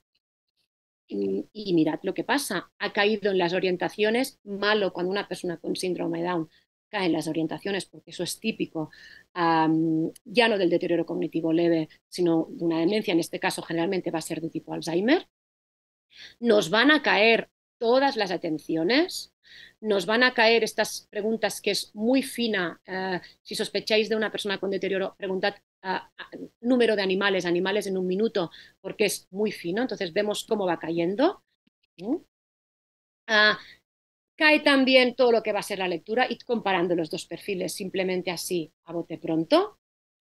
Y, y mirad lo que pasa, ha caído en las orientaciones, malo cuando una persona con síndrome de Down cae en las orientaciones, porque eso es típico, um, ya no del deterioro cognitivo leve, sino de una demencia, en este caso generalmente va a ser de tipo Alzheimer. Nos van a caer todas las atenciones, nos van a caer estas preguntas que es muy fina, uh, si sospecháis de una persona con deterioro, preguntad uh, número de animales, animales en un minuto, porque es muy fino, entonces vemos cómo va cayendo. ¿Mm? Uh, cae también todo lo que va a ser la lectura y comparando los dos perfiles, simplemente así, a bote pronto.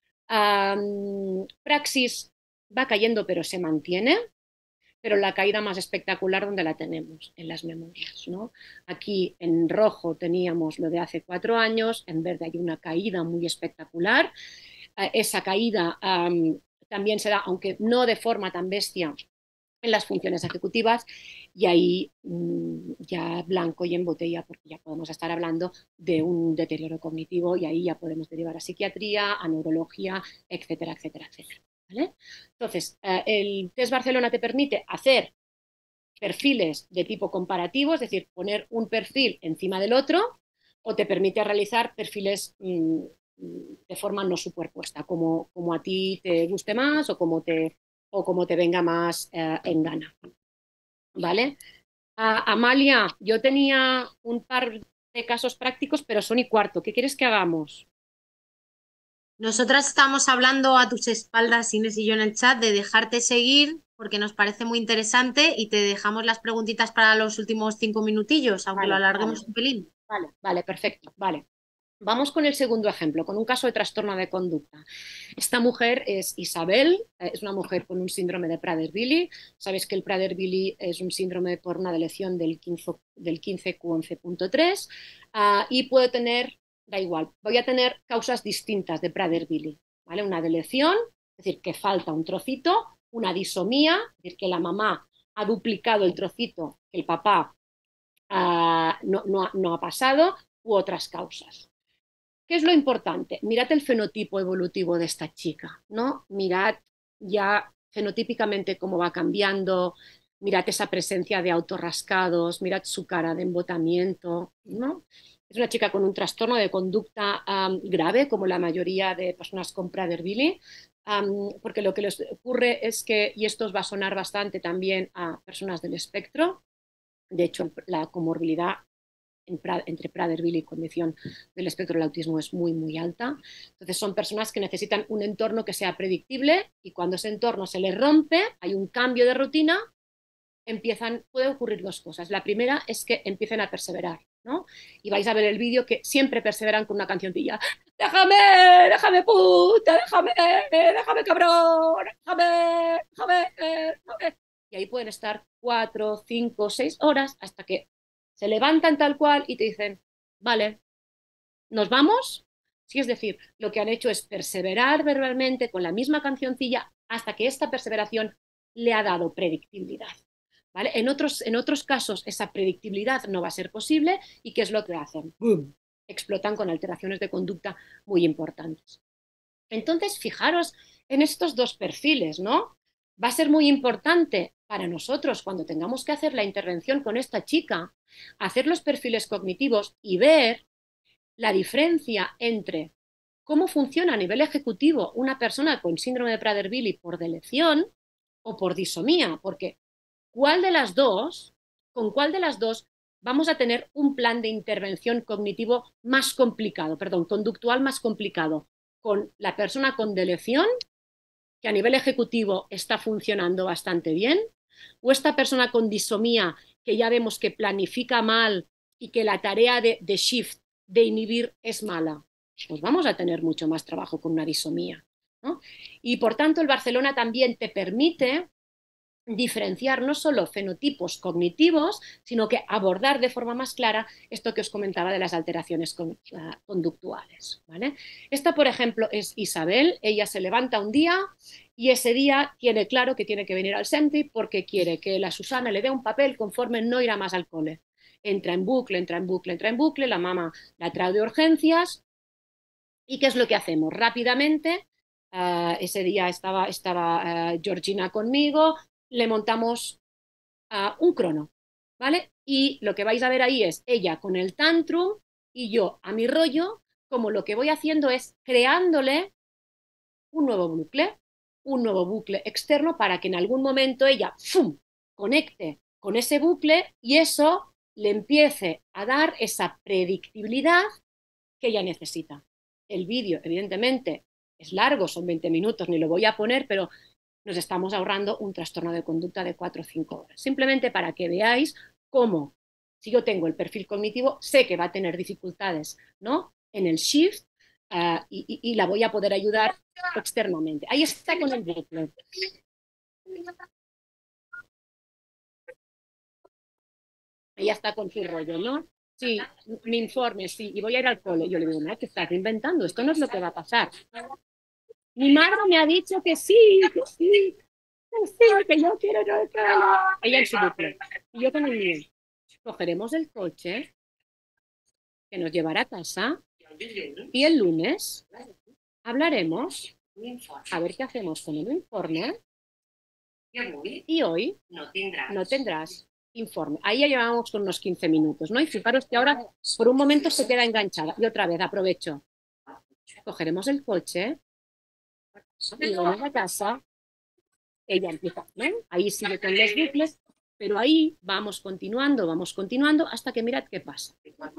Um, praxis va cayendo pero se mantiene, pero la caída más espectacular donde la tenemos, en las memorias, ¿no? Aquí en rojo teníamos lo de hace cuatro años, en verde hay una caída muy espectacular. Uh, esa caída um, también se da, aunque no de forma tan bestia, en las funciones ejecutivas, y ahí mmm, ya blanco y en botella, porque ya podemos estar hablando de un deterioro cognitivo y ahí ya podemos derivar a psiquiatría, a neurología, etcétera, etcétera, etcétera. ¿Vale? Entonces, eh, el test Barcelona te permite hacer perfiles de tipo comparativo, es decir, poner un perfil encima del otro, o te permite realizar perfiles mmm, de forma no superpuesta, como, como a ti te guste más o como te, o como te venga más eh, en gana. ¿Vale? Uh, Amalia, yo tenía un par de casos prácticos, pero son y cuarto. ¿Qué quieres que hagamos? Nosotras estamos hablando a tus espaldas, Inés y yo, en el chat, de dejarte seguir, porque nos parece muy interesante y te dejamos las preguntitas para los últimos cinco minutillos, aunque vale, lo alarguemos vale. un pelín. Vale, vale, perfecto, vale. Vamos con el segundo ejemplo, con un caso de trastorno de conducta. Esta mujer es Isabel, es una mujer con un síndrome de Prader-Willi. Sabes que el Prader-Willi es un síndrome por una deleción del quince Q once punto tres uh, y puede tener, da igual, voy a tener causas distintas de Prader-Willi, ¿vale? Una deleción, es decir, que falta un trocito, una disomía, es decir, que la mamá ha duplicado el trocito que el papá uh, no, no, no ha pasado, u otras causas. ¿Qué es lo importante? Mirad el fenotipo evolutivo de esta chica, ¿no? Mirad ya fenotípicamente cómo va cambiando, mirad esa presencia de autorrascados, mirad su cara de embotamiento, ¿no? Es una chica con un trastorno de conducta um, grave, como la mayoría de personas con Prader-Willi, um, porque lo que les ocurre es que, y esto os va a sonar bastante también a personas del espectro, de hecho la comorbilidad entre Prader-Willi y condición del espectro del autismo es muy, muy alta. Entonces son personas que necesitan un entorno que sea predictible y cuando ese entorno se les rompe, hay un cambio de rutina, empiezan, puede ocurrir dos cosas. La primera es que empiecen a perseverar, ¿no? Y vais a ver el vídeo que siempre perseveran con una cancioncilla. Déjame, déjame puta, déjame, déjame cabrón, déjame, déjame, déjame. Y ahí pueden estar cuatro, cinco, seis horas hasta que se levantan tal cual y te dicen, vale, ¿nos vamos? Sí, es decir, lo que han hecho es perseverar verbalmente con la misma cancioncilla hasta que esta perseveración le ha dado predictibilidad. ¿Vale? En otros, en otros casos esa predictibilidad no va a ser posible y ¿qué es lo que hacen? ¡Bum! Explotan con alteraciones de conducta muy importantes. Entonces, fijaros en estos dos perfiles, ¿no? Va a ser muy importante para nosotros cuando tengamos que hacer la intervención con esta chica, hacer los perfiles cognitivos y ver la diferencia entre cómo funciona a nivel ejecutivo una persona con síndrome de Prader-Willi por delección o por disomía, porque ¿cuál de las dos, con cuál de las dos vamos a tener un plan de intervención cognitivo más complicado, perdón, conductual más complicado? ¿Con la persona con delección, que a nivel ejecutivo está funcionando bastante bien? ¿O esta persona con disomía, que ya vemos que planifica mal y que la tarea de, de shift, de inhibir, es mala? Pues vamos a tener mucho más trabajo con una disomía, ¿no? Y por tanto el Barcelona también te permite diferenciar no solo fenotipos cognitivos, sino que abordar de forma más clara esto que os comentaba de las alteraciones con, uh, conductuales, ¿vale? Esta, por ejemplo, es Isabel. Ella se levanta un día y ese día tiene claro que tiene que venir al SEMPI porque quiere que la Susana le dé un papel conforme no irá más al cole. Entra en bucle, entra en bucle, entra en bucle, la mamá la trae de urgencias. ¿Y qué es lo que hacemos? Rápidamente, uh, ese día estaba, estaba uh, Georgina conmigo, le montamos uh, un crono, ¿vale? Y lo que vais a ver ahí es ella con el tantrum y yo a mi rollo, como lo que voy haciendo es creándole un nuevo bucle, un nuevo bucle externo para que en algún momento ella ¡fum!, conecte con ese bucle y eso le empiece a dar esa predictibilidad que ella necesita. El vídeo, evidentemente, es largo, son veinte minutos, ni lo voy a poner, pero nos estamos ahorrando un trastorno de conducta de cuatro o cinco horas. Simplemente para que veáis cómo, si yo tengo el perfil cognitivo, sé que va a tener dificultades, ¿no?, en el shift uh, y, y, y la voy a poder ayudar externamente. Ahí está con el bucle. Ella está con su rollo, ¿no? Sí, mi informe, sí, y voy a ir al cole. Yo le digo, no, te estás inventando, esto no es lo que va a pasar. Mi madre me ha dicho que sí, que sí, que sí, que yo quiero ir al cole. Ella en su bucle. Y yo con el mío. Cogeremos el coche que nos llevará a casa y el lunes hablaremos a ver qué hacemos con el informe y hoy no tendrás informe. Ahí ya llevamos con unos quince minutos, ¿no? Y fijaros que ahora por un momento se queda enganchada. Y otra vez, aprovecho. Cogeremos el coche y vamos a casa. Ella empieza, ¿no? Ahí sigue con los bucles, pero ahí vamos continuando, vamos continuando hasta que mirad qué pasa.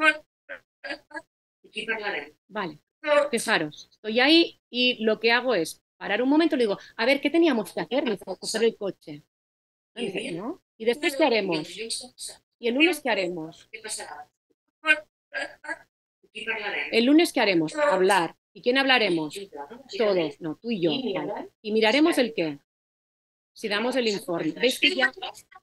Vale, fijaros, estoy ahí y lo que hago es parar un momento y le digo, a ver, ¿qué teníamos que hacer? Me dice, coger el coche. Y dice, ¿no? ¿Y después qué haremos? ¿Y el lunes qué haremos? ¿El lunes qué haremos? Hablar. ¿Y quién hablaremos? Todos. No, tú y yo. Vale. ¿Y miraremos el qué? Si damos el informe. ¿Veis que ya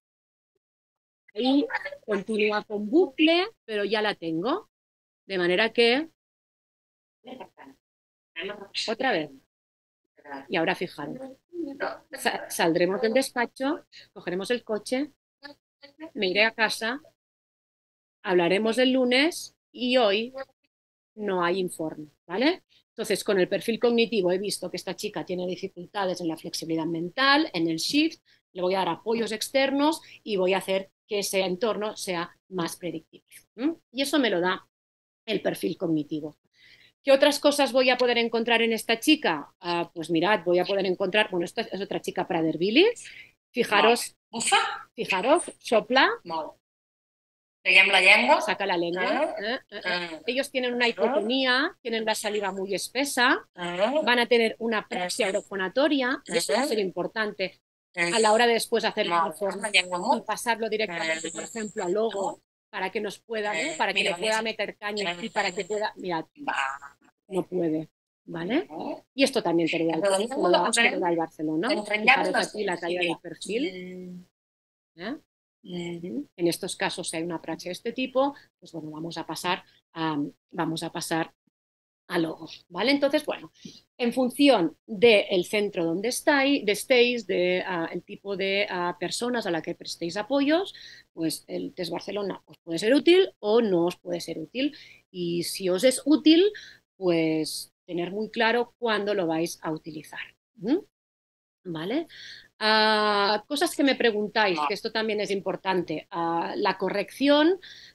ahí continúa con bucle, pero ya la tengo? De manera que... Otra vez. Y ahora fijaros. Sa- saldremos del despacho, cogeremos el coche, me iré a casa, hablaremos el lunes y hoy no hay informe, ¿vale? Entonces, con el perfil cognitivo he visto que esta chica tiene dificultades en la flexibilidad mental, en el shift, le voy a dar apoyos externos y voy a hacer que ese entorno sea más predictible. ¿Mm? Y eso me lo da el perfil cognitivo. ¿Qué otras cosas voy a poder encontrar en esta chica? Uh, pues mirad, voy a poder encontrar, bueno, esta es otra chica Prader-Willi. Fijaros, Bufa? fijaros, sopla, Molt. Veiem la llengua. saca la lengua. Eh, eh, eh. Ellos tienen una hipotonía, tienen la saliva muy espesa, van a tener una praxia orofonatoria, y eso va a ser importante a la hora de después hacer el informe y pasarlo directamente, por ejemplo, al logo para que nos pueda, ¿no? Eh, para que mira, le pueda eso. meter caña y para que pueda, mira, Va. no puede, ¿vale? Y esto también te lo da, Pero te lo da- te lo da el Barcelona. Enfrentamos Fijaros las aquí la cosas, caída sí, del mira. perfil. Mm, ¿eh? mm, En estos casos, si hay una praxis de este tipo, pues bueno, vamos a pasar a, vamos a pasar a logo, ¿vale? Entonces, bueno, en función del centro donde estáis, de estéis, del de, uh, tipo de uh, personas a la que prestéis apoyos, pues el test Barcelona os puede ser útil o no os puede ser útil. Y si os es útil, pues tener muy claro cuándo lo vais a utilizar. ¿Mm? ¿Vale? Uh, cosas que me preguntáis, que esto también es importante. Uh, la corrección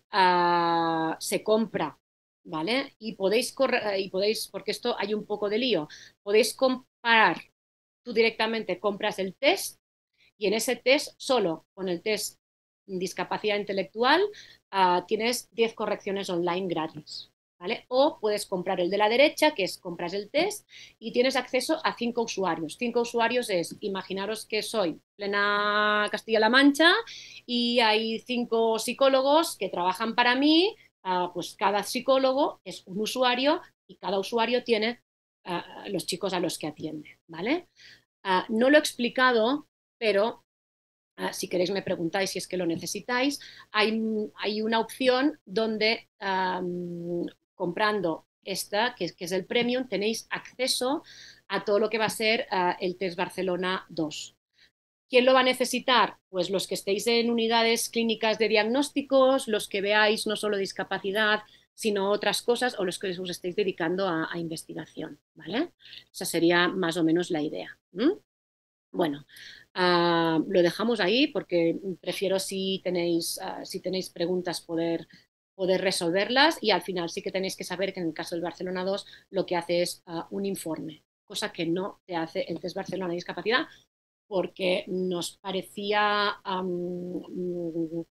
uh, se compra, ¿vale? Y podéis, corre y podéis, porque esto hay un poco de lío, podéis comparar, tú directamente compras el test y en ese test, solo con el test discapacidad intelectual, uh, tienes diez correcciones online gratis. ¿Vale? O puedes comprar el de la derecha, que es compras el test y tienes acceso a cinco usuarios. Cinco usuarios es, imaginaros que soy plena Castilla-La Mancha y hay cinco psicólogos que trabajan para mí, uh, pues cada psicólogo es un usuario y cada usuario tiene uh, los chicos a los que atiende, ¿vale? Uh, no lo he explicado, pero Uh, si queréis me preguntáis si es que lo necesitáis, hay, hay una opción donde um, comprando esta, que es, que es el Premium, tenéis acceso a todo lo que va a ser uh, el test Barcelona dos. ¿Quién lo va a necesitar? Pues los que estéis en unidades clínicas de diagnósticos, los que veáis no solo discapacidad, sino otras cosas, o los que os estéis dedicando a, a investigación, ¿vale? Esa sería más o menos la idea. ¿Mm? Bueno, uh, lo dejamos ahí porque prefiero si tenéis, uh, si tenéis preguntas poder, poder resolverlas y al final sí que tenéis que saber que en el caso del Barcelona dos lo que hace es uh, un informe, cosa que no te hace el test Barcelona de discapacidad porque nos parecía um,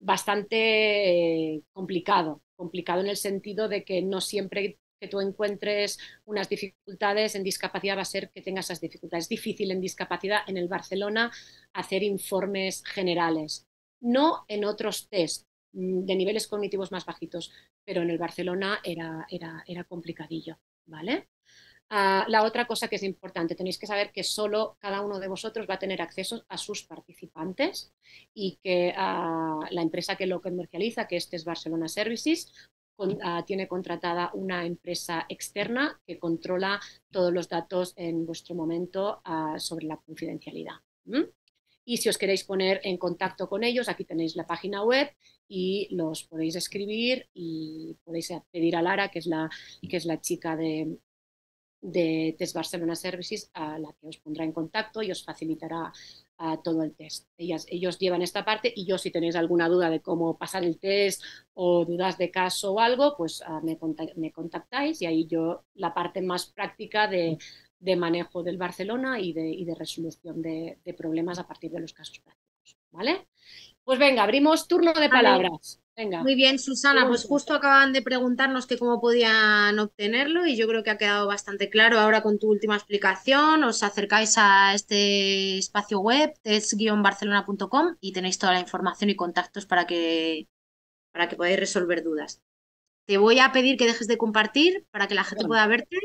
bastante complicado, complicado en el sentido de que no siempre que tú encuentres unas dificultades en discapacidad va a ser que tengas esas dificultades. Es difícil en discapacidad en el Barcelona hacer informes generales, no en otros test de niveles cognitivos más bajitos, pero en el Barcelona era, era, era complicadillo, ¿vale? Uh, la otra cosa que es importante, tenéis que saber que solo cada uno de vosotros va a tener acceso a sus participantes y que uh, la empresa que lo comercializa, que este es Barcelona Services, con, uh, tiene contratada una empresa externa que controla todos los datos en vuestro momento uh, sobre la confidencialidad. ¿Mm? Y si os queréis poner en contacto con ellos, aquí tenéis la página web y los podéis escribir y podéis pedir a Lara, que es la, que es la chica de, de Test Barcelona Services, a la que os pondrá en contacto y os facilitará uh, todo el test. Ellas, ellos llevan esta parte y yo, si tenéis alguna duda de cómo pasar el test o dudas de caso o algo, pues uh, me, contact me contactáis y ahí yo la parte más práctica de, de manejo del Barcelona y de, y de resolución de, de problemas a partir de los casos prácticos, ¿vale? Pues venga, abrimos turno de palabras. Venga. Muy bien, Susana, pues justo acaban de preguntarnos que cómo podían obtenerlo y yo creo que ha quedado bastante claro ahora con tu última explicación. Os acercáis a este espacio web, test guion barcelona punto com, y tenéis toda la información y contactos para que, para que podáis resolver dudas. Te voy a pedir que dejes de compartir para que la gente pueda verte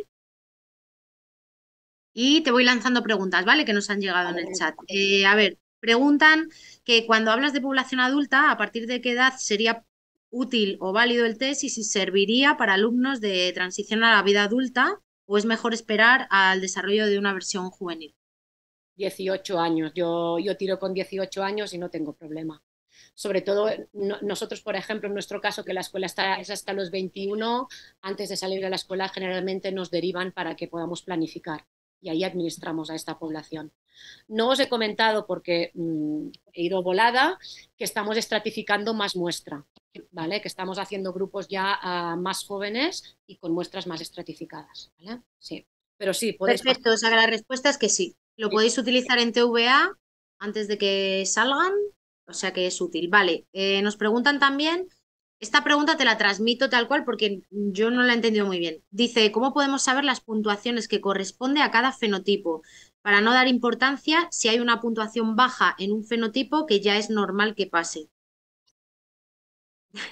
y te voy lanzando preguntas, ¿vale? Que nos han llegado en el chat. Eh, a ver, preguntan que cuando hablas de población adulta, ¿a partir de qué edad sería útil o válido el test y si serviría para alumnos de transición a la vida adulta o es mejor esperar al desarrollo de una versión juvenil? dieciocho años. Yo, yo tiro con dieciocho años y no tengo problema. Sobre todo no, nosotros, por ejemplo, en nuestro caso, que la escuela está, es hasta los veintiuno, antes de salir de la escuela generalmente nos derivan para que podamos planificar y ahí administramos a esta población. No os he comentado porque mmm, he ido volada que estamos estratificando más muestra, ¿vale? Que estamos haciendo grupos ya uh, más jóvenes y con muestras más estratificadas, ¿vale? Sí, pero sí, podéis... Perfecto, o sea que la respuesta es que sí. Lo sí. Podéis utilizar en T V A antes de que salgan, o sea que es útil. Vale, eh, nos preguntan también... Esta pregunta te la transmito tal cual porque yo no la he entendido muy bien. Dice, ¿cómo podemos saber las puntuaciones que corresponde a cada fenotipo? Para no dar importancia si hay una puntuación baja en un fenotipo que ya es normal que pase.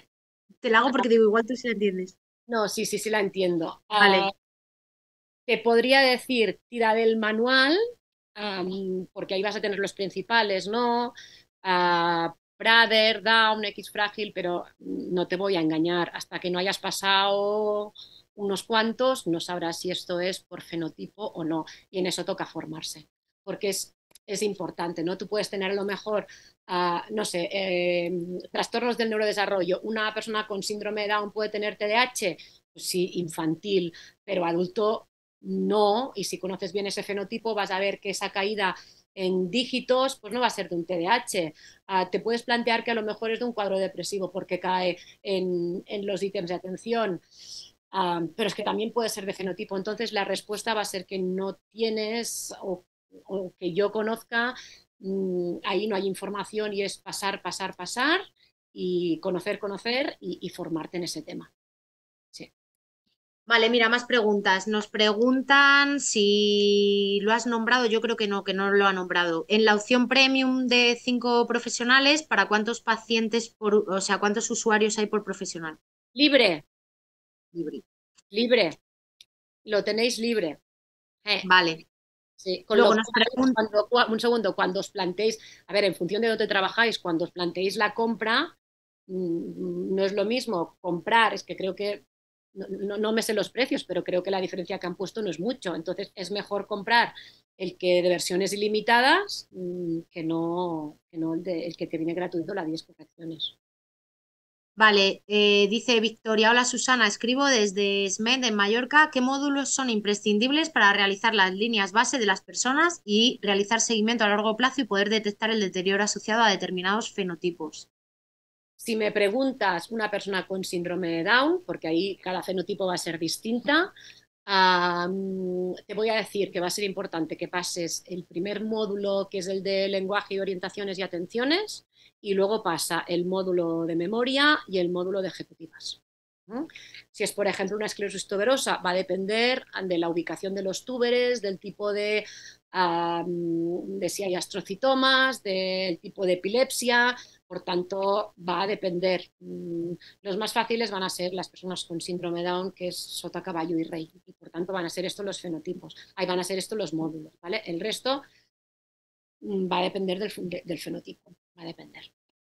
Te la hago porque digo, igual tú sí la entiendes. No, sí, sí, sí la entiendo. Vale. Uh, te podría decir, tira del manual, um, porque ahí vas a tener los principales, ¿no? Uh, Brother, Down, X frágil, pero no te voy a engañar. Hasta que no hayas pasado unos cuantos, no sabrás si esto es por fenotipo o no. Y en eso toca formarse, porque es, es importante, ¿no? Tú puedes tener a lo mejor, uh, no sé, eh, trastornos del neurodesarrollo. Una persona con síndrome de Down puede tener T D A H, pues sí, infantil, pero adulto no. Y si conoces bien ese fenotipo, vas a ver que esa caída en dígitos, pues no va a ser de un T D A H. Uh, te puedes plantear que a lo mejor es de un cuadro depresivo porque cae en, en los ítems de atención. Uh, pero es que también puede ser de fenotipo. Entonces la respuesta va a ser que no tienes, o, o que yo conozca, mmm, ahí no hay información y es pasar, pasar, pasar y conocer, conocer y, y formarte en ese tema. Sí. Vale, mira, más preguntas. Nos preguntan si lo has nombrado, yo creo que no, que no lo ha nombrado. En la opción premium de cinco profesionales, ¿para cuántos pacientes, por, o sea, cuántos usuarios hay por profesional? Libre. Libre. Libre. Lo tenéis libre. Eh. Vale. Sí. Con Luego lo nos cual, preguntan... cuando, un segundo, cuando os planteéis, a ver, en función de dónde trabajáis, cuando os planteéis la compra, mmm, no es lo mismo comprar, es que creo que No, no, no me sé los precios, pero creo que la diferencia que han puesto no es mucho. Entonces es mejor comprar el que de versiones ilimitadas mmm, que no, que no el, de, el que te viene gratuito, las diez correcciones. Vale, eh, dice Victoria, hola Susana, escribo desde S M E D en Mallorca. ¿Qué módulos son imprescindibles para realizar las líneas base de las personas y realizar seguimiento a largo plazo y poder detectar el deterioro asociado a determinados fenotipos? Si me preguntas una persona con síndrome de Down, porque ahí cada fenotipo va a ser distinta, um, te voy a decir que va a ser importante que pases el primer módulo, que es el de lenguaje y orientaciones y atenciones, y luego pasa el módulo de memoria y el módulo de ejecutivas. ¿Mm? Si es, por ejemplo, una esclerosis tuberosa, va a depender de la ubicación de los túberes, del tipo de, um, de si hay astrocitomas, del tipo de epilepsia. Por tanto, va a depender. Los más fáciles van a ser las personas con síndrome Down, que es sota, caballo y rey. Y por tanto van a ser estos los fenotipos. Ahí van a ser estos los módulos, ¿vale? El resto va a depender del, del fenotipo. Va a depender.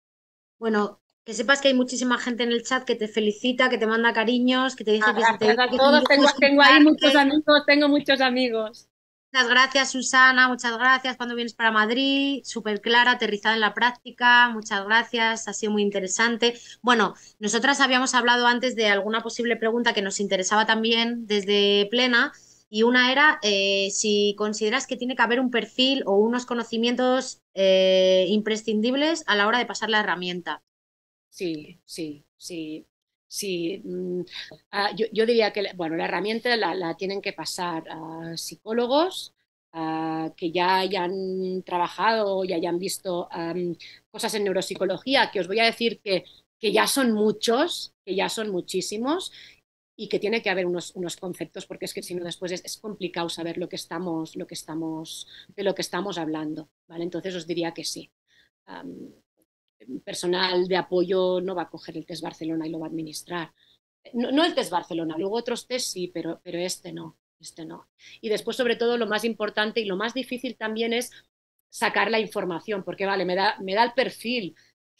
Bueno, que sepas que hay muchísima gente en el chat que te felicita, que te manda cariños, que te dice Ah, que, te gracias dice a que es un todos. lujo Tengo, tengo ahí escucharte. muchos amigos. Tengo muchos amigos. Muchas gracias, Susana. Muchas gracias cuando vienes para Madrid. Súper clara, aterrizada en la práctica. Muchas gracias. Ha sido muy interesante. Bueno, nosotras habíamos hablado antes de alguna posible pregunta que nos interesaba también desde Plena. Y una era eh, si consideras que tiene que haber un perfil o unos conocimientos eh, imprescindibles a la hora de pasar la herramienta. Sí, sí, sí. Sí, mm, uh, yo, yo diría que bueno, la herramienta la, la tienen que pasar a psicólogos uh, que ya hayan trabajado y hayan visto um, cosas en neuropsicología, que os voy a decir que, que ya son muchos, que ya son muchísimos, y que tiene que haber unos, unos conceptos, porque es que si no después es, es complicado saber lo que estamos, lo que estamos, de lo que estamos hablando, ¿vale? Entonces os diría que sí. Um, personal de apoyo no va a coger el test Barcelona y lo va a administrar. No, no el test Barcelona, luego otros test sí, pero, pero este no, este no. Y después, sobre todo, lo más importante y lo más difícil también es sacar la información, porque vale, me da, me da el perfil,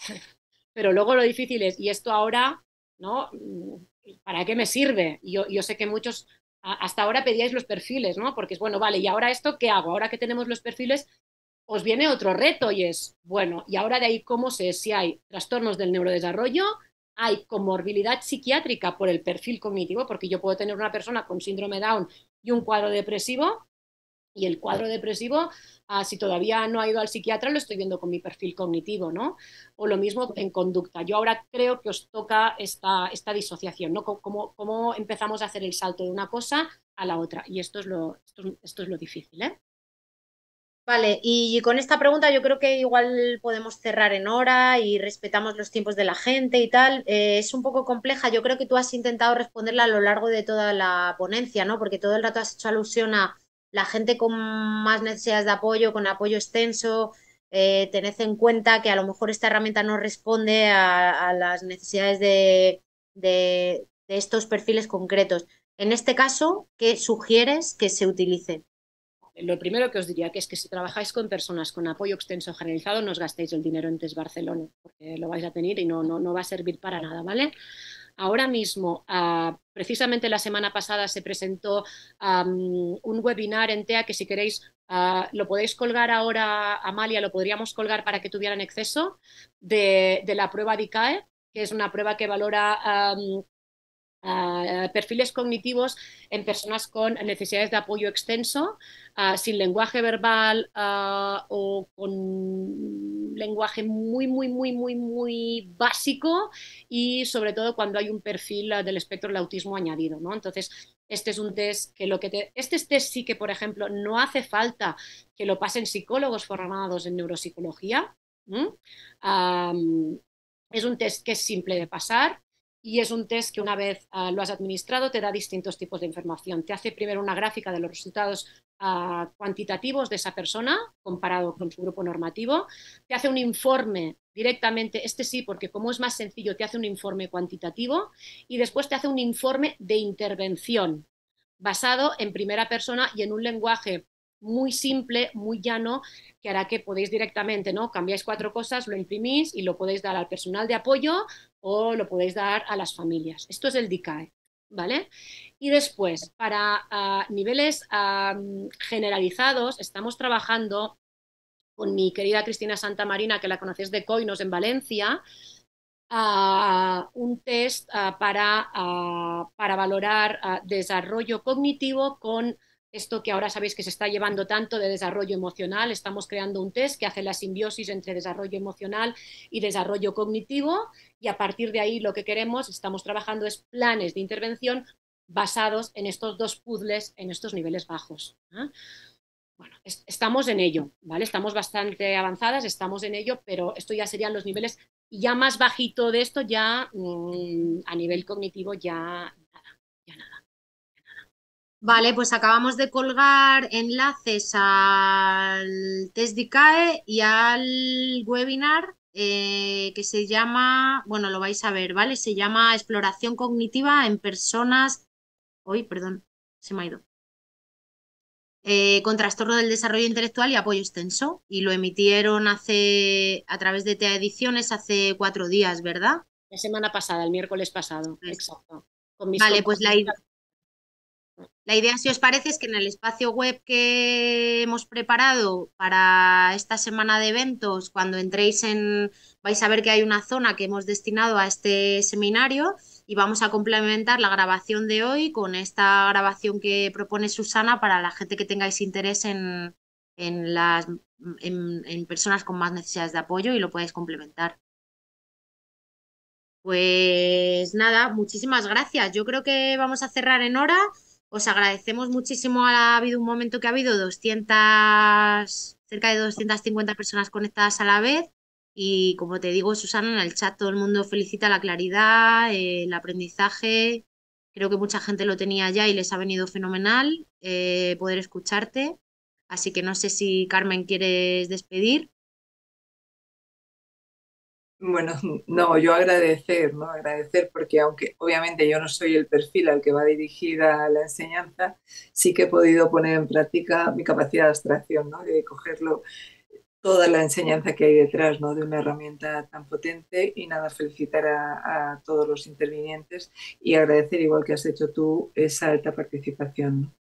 pero luego lo difícil es, ¿y esto ahora, no? ¿Para qué me sirve? Yo, yo sé que muchos hasta ahora pedíais los perfiles, ¿no? Porque es bueno, vale, ¿y ahora esto qué hago? Ahora que tenemos los perfiles, os viene otro reto y es, bueno, y ahora de ahí cómo sé si hay trastornos del neurodesarrollo, hay comorbilidad psiquiátrica por el perfil cognitivo, porque yo puedo tener una persona con síndrome Down y un cuadro depresivo, y el cuadro depresivo, ah, si todavía no ha ido al psiquiatra, lo estoy viendo con mi perfil cognitivo, ¿no? O lo mismo en conducta. Yo ahora creo que os toca esta, esta disociación, ¿no? Cómo, cómo empezamos a hacer el salto de una cosa a la otra, y esto es lo, esto, esto es lo difícil, ¿eh? Vale, y con esta pregunta yo creo que igual podemos cerrar en hora y respetamos los tiempos de la gente y tal. Eh, es un poco compleja, yo creo que tú has intentado responderla a lo largo de toda la ponencia, ¿no? Porque todo el rato has hecho alusión a la gente con más necesidades de apoyo, con apoyo extenso. Eh, tened en cuenta que a lo mejor esta herramienta no responde a, a las necesidades de, de, de estos perfiles concretos. En este caso, ¿qué sugieres que se utilice? Lo primero que os diría que es que si trabajáis con personas con apoyo extenso generalizado, no os gastéis el dinero en Test Barcelona, porque lo vais a tener y no, no, no va a servir para nada, ¿vale? Ahora mismo, uh, precisamente la semana pasada se presentó um, un webinar en T E A que si queréis uh, lo podéis colgar ahora, Amalia, lo podríamos colgar para que tuvieran acceso de, de la prueba D I C A E, que es una prueba que valora um, Uh, perfiles cognitivos en personas con necesidades de apoyo extenso, uh, sin lenguaje verbal uh, o con lenguaje muy, muy, muy, muy, muy básico y sobre todo cuando hay un perfil uh, del espectro del autismo añadido, ¿no? Entonces, este es un test que lo que te... Este test sí que, por ejemplo, no hace falta que lo pasen psicólogos formados en neuropsicología. ¿Mm? Um, es un test que es simple de pasar. Y es un test que una vez uh, lo has administrado te da distintos tipos de información. Te hace primero una gráfica de los resultados uh, cuantitativos de esa persona comparado con su grupo normativo. Te hace un informe directamente, este sí, porque como es más sencillo, te hace un informe cuantitativo y después te hace un informe de intervención basado en primera persona y en un lenguaje muy simple, muy llano, que hará que podéis directamente, ¿no? Cambiáis cuatro cosas, lo imprimís y lo podéis dar al personal de apoyo o lo podéis dar a las familias. Esto es el D I C A E, ¿vale? Y después, para uh, niveles uh, generalizados, estamos trabajando con mi querida Cristina Santamarina, que la conocéis de Coinos en Valencia, uh, un test uh, para, uh, para valorar uh, desarrollo cognitivo con esto que ahora sabéis que se está llevando tanto de desarrollo emocional. Estamos creando un test que hace la simbiosis entre desarrollo emocional y desarrollo cognitivo y a partir de ahí lo que queremos, estamos trabajando es planes de intervención basados en estos dos puzzles en estos niveles bajos. ¿eh? Bueno, es, estamos en ello, ¿vale? Estamos bastante avanzadas, estamos en ello, pero esto ya serían los niveles y ya más bajito de esto ya mmm, a nivel cognitivo ya nada, ya nada. Vale, pues acabamos de colgar enlaces al test D I C A E y al webinar eh, que se llama, bueno, lo vais a ver, ¿vale? Se llama Exploración Cognitiva en Personas... Uy, perdón, se me ha ido. Eh, con trastorno del desarrollo intelectual y apoyo extenso. Y lo emitieron hace a través de T E A Ediciones hace cuatro días, ¿verdad? La semana pasada, el miércoles pasado, pues, exacto. Con mis vale, pues la idea... La idea, si os parece, es que en el espacio web que hemos preparado para esta semana de eventos, cuando entréis en, vais a ver que hay una zona que hemos destinado a este seminario y vamos a complementar la grabación de hoy con esta grabación que propone Susana para la gente que tengáis interés en, en, las, en, en personas con más necesidades de apoyo y lo podáis complementar. Pues nada, muchísimas gracias. Yo creo que vamos a cerrar en hora. Os agradecemos muchísimo. Ha habido un momento que ha habido doscientas, cerca de doscientas cincuenta personas conectadas a la vez y como te digo, Susana, en el chat todo el mundo felicita la claridad, eh, el aprendizaje. Creo que mucha gente lo tenía ya y les ha venido fenomenal eh, poder escucharte. Así que no sé si Carmen quieres despedir. Bueno, no, yo agradecer, ¿no? Agradecer porque aunque obviamente yo no soy el perfil al que va dirigida la enseñanza, sí que he podido poner en práctica mi capacidad de abstracción, ¿no? De cogerlo, toda la enseñanza que hay detrás, ¿no? De una herramienta tan potente y nada, felicitar a, a todos los intervinientes y agradecer, igual que has hecho tú, esa alta participación, ¿no?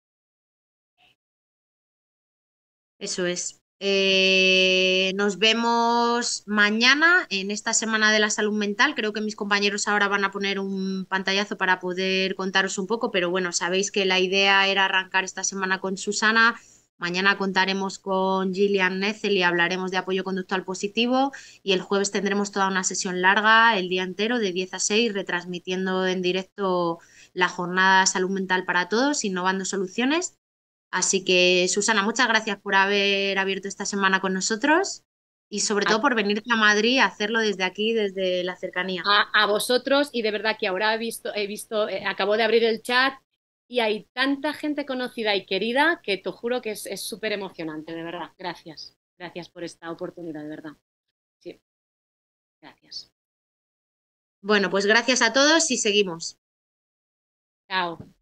Eso es. Eh, nos vemos mañana en esta Semana de la Salud Mental. Creo que mis compañeros ahora van a poner un pantallazo para poder contaros un poco, pero bueno, sabéis que la idea era arrancar esta semana con Susana. Mañana contaremos con Gillian Netzel y hablaremos de apoyo conductual positivo y el jueves tendremos toda una sesión larga, el día entero, de diez a seis, retransmitiendo en directo la jornada Salud Mental para Todos, innovando soluciones. Así que, Susana, muchas gracias por haber abierto esta semana con nosotros y sobre todo por venirte a Madrid a hacerlo desde aquí, desde la cercanía. A, a vosotros y de verdad que ahora he visto, he visto, eh, acabo de abrir el chat y hay tanta gente conocida y querida que te juro que es súper emocionante, de verdad. Gracias, gracias por esta oportunidad, de verdad. Sí, gracias. Bueno, pues gracias a todos y seguimos. Chao.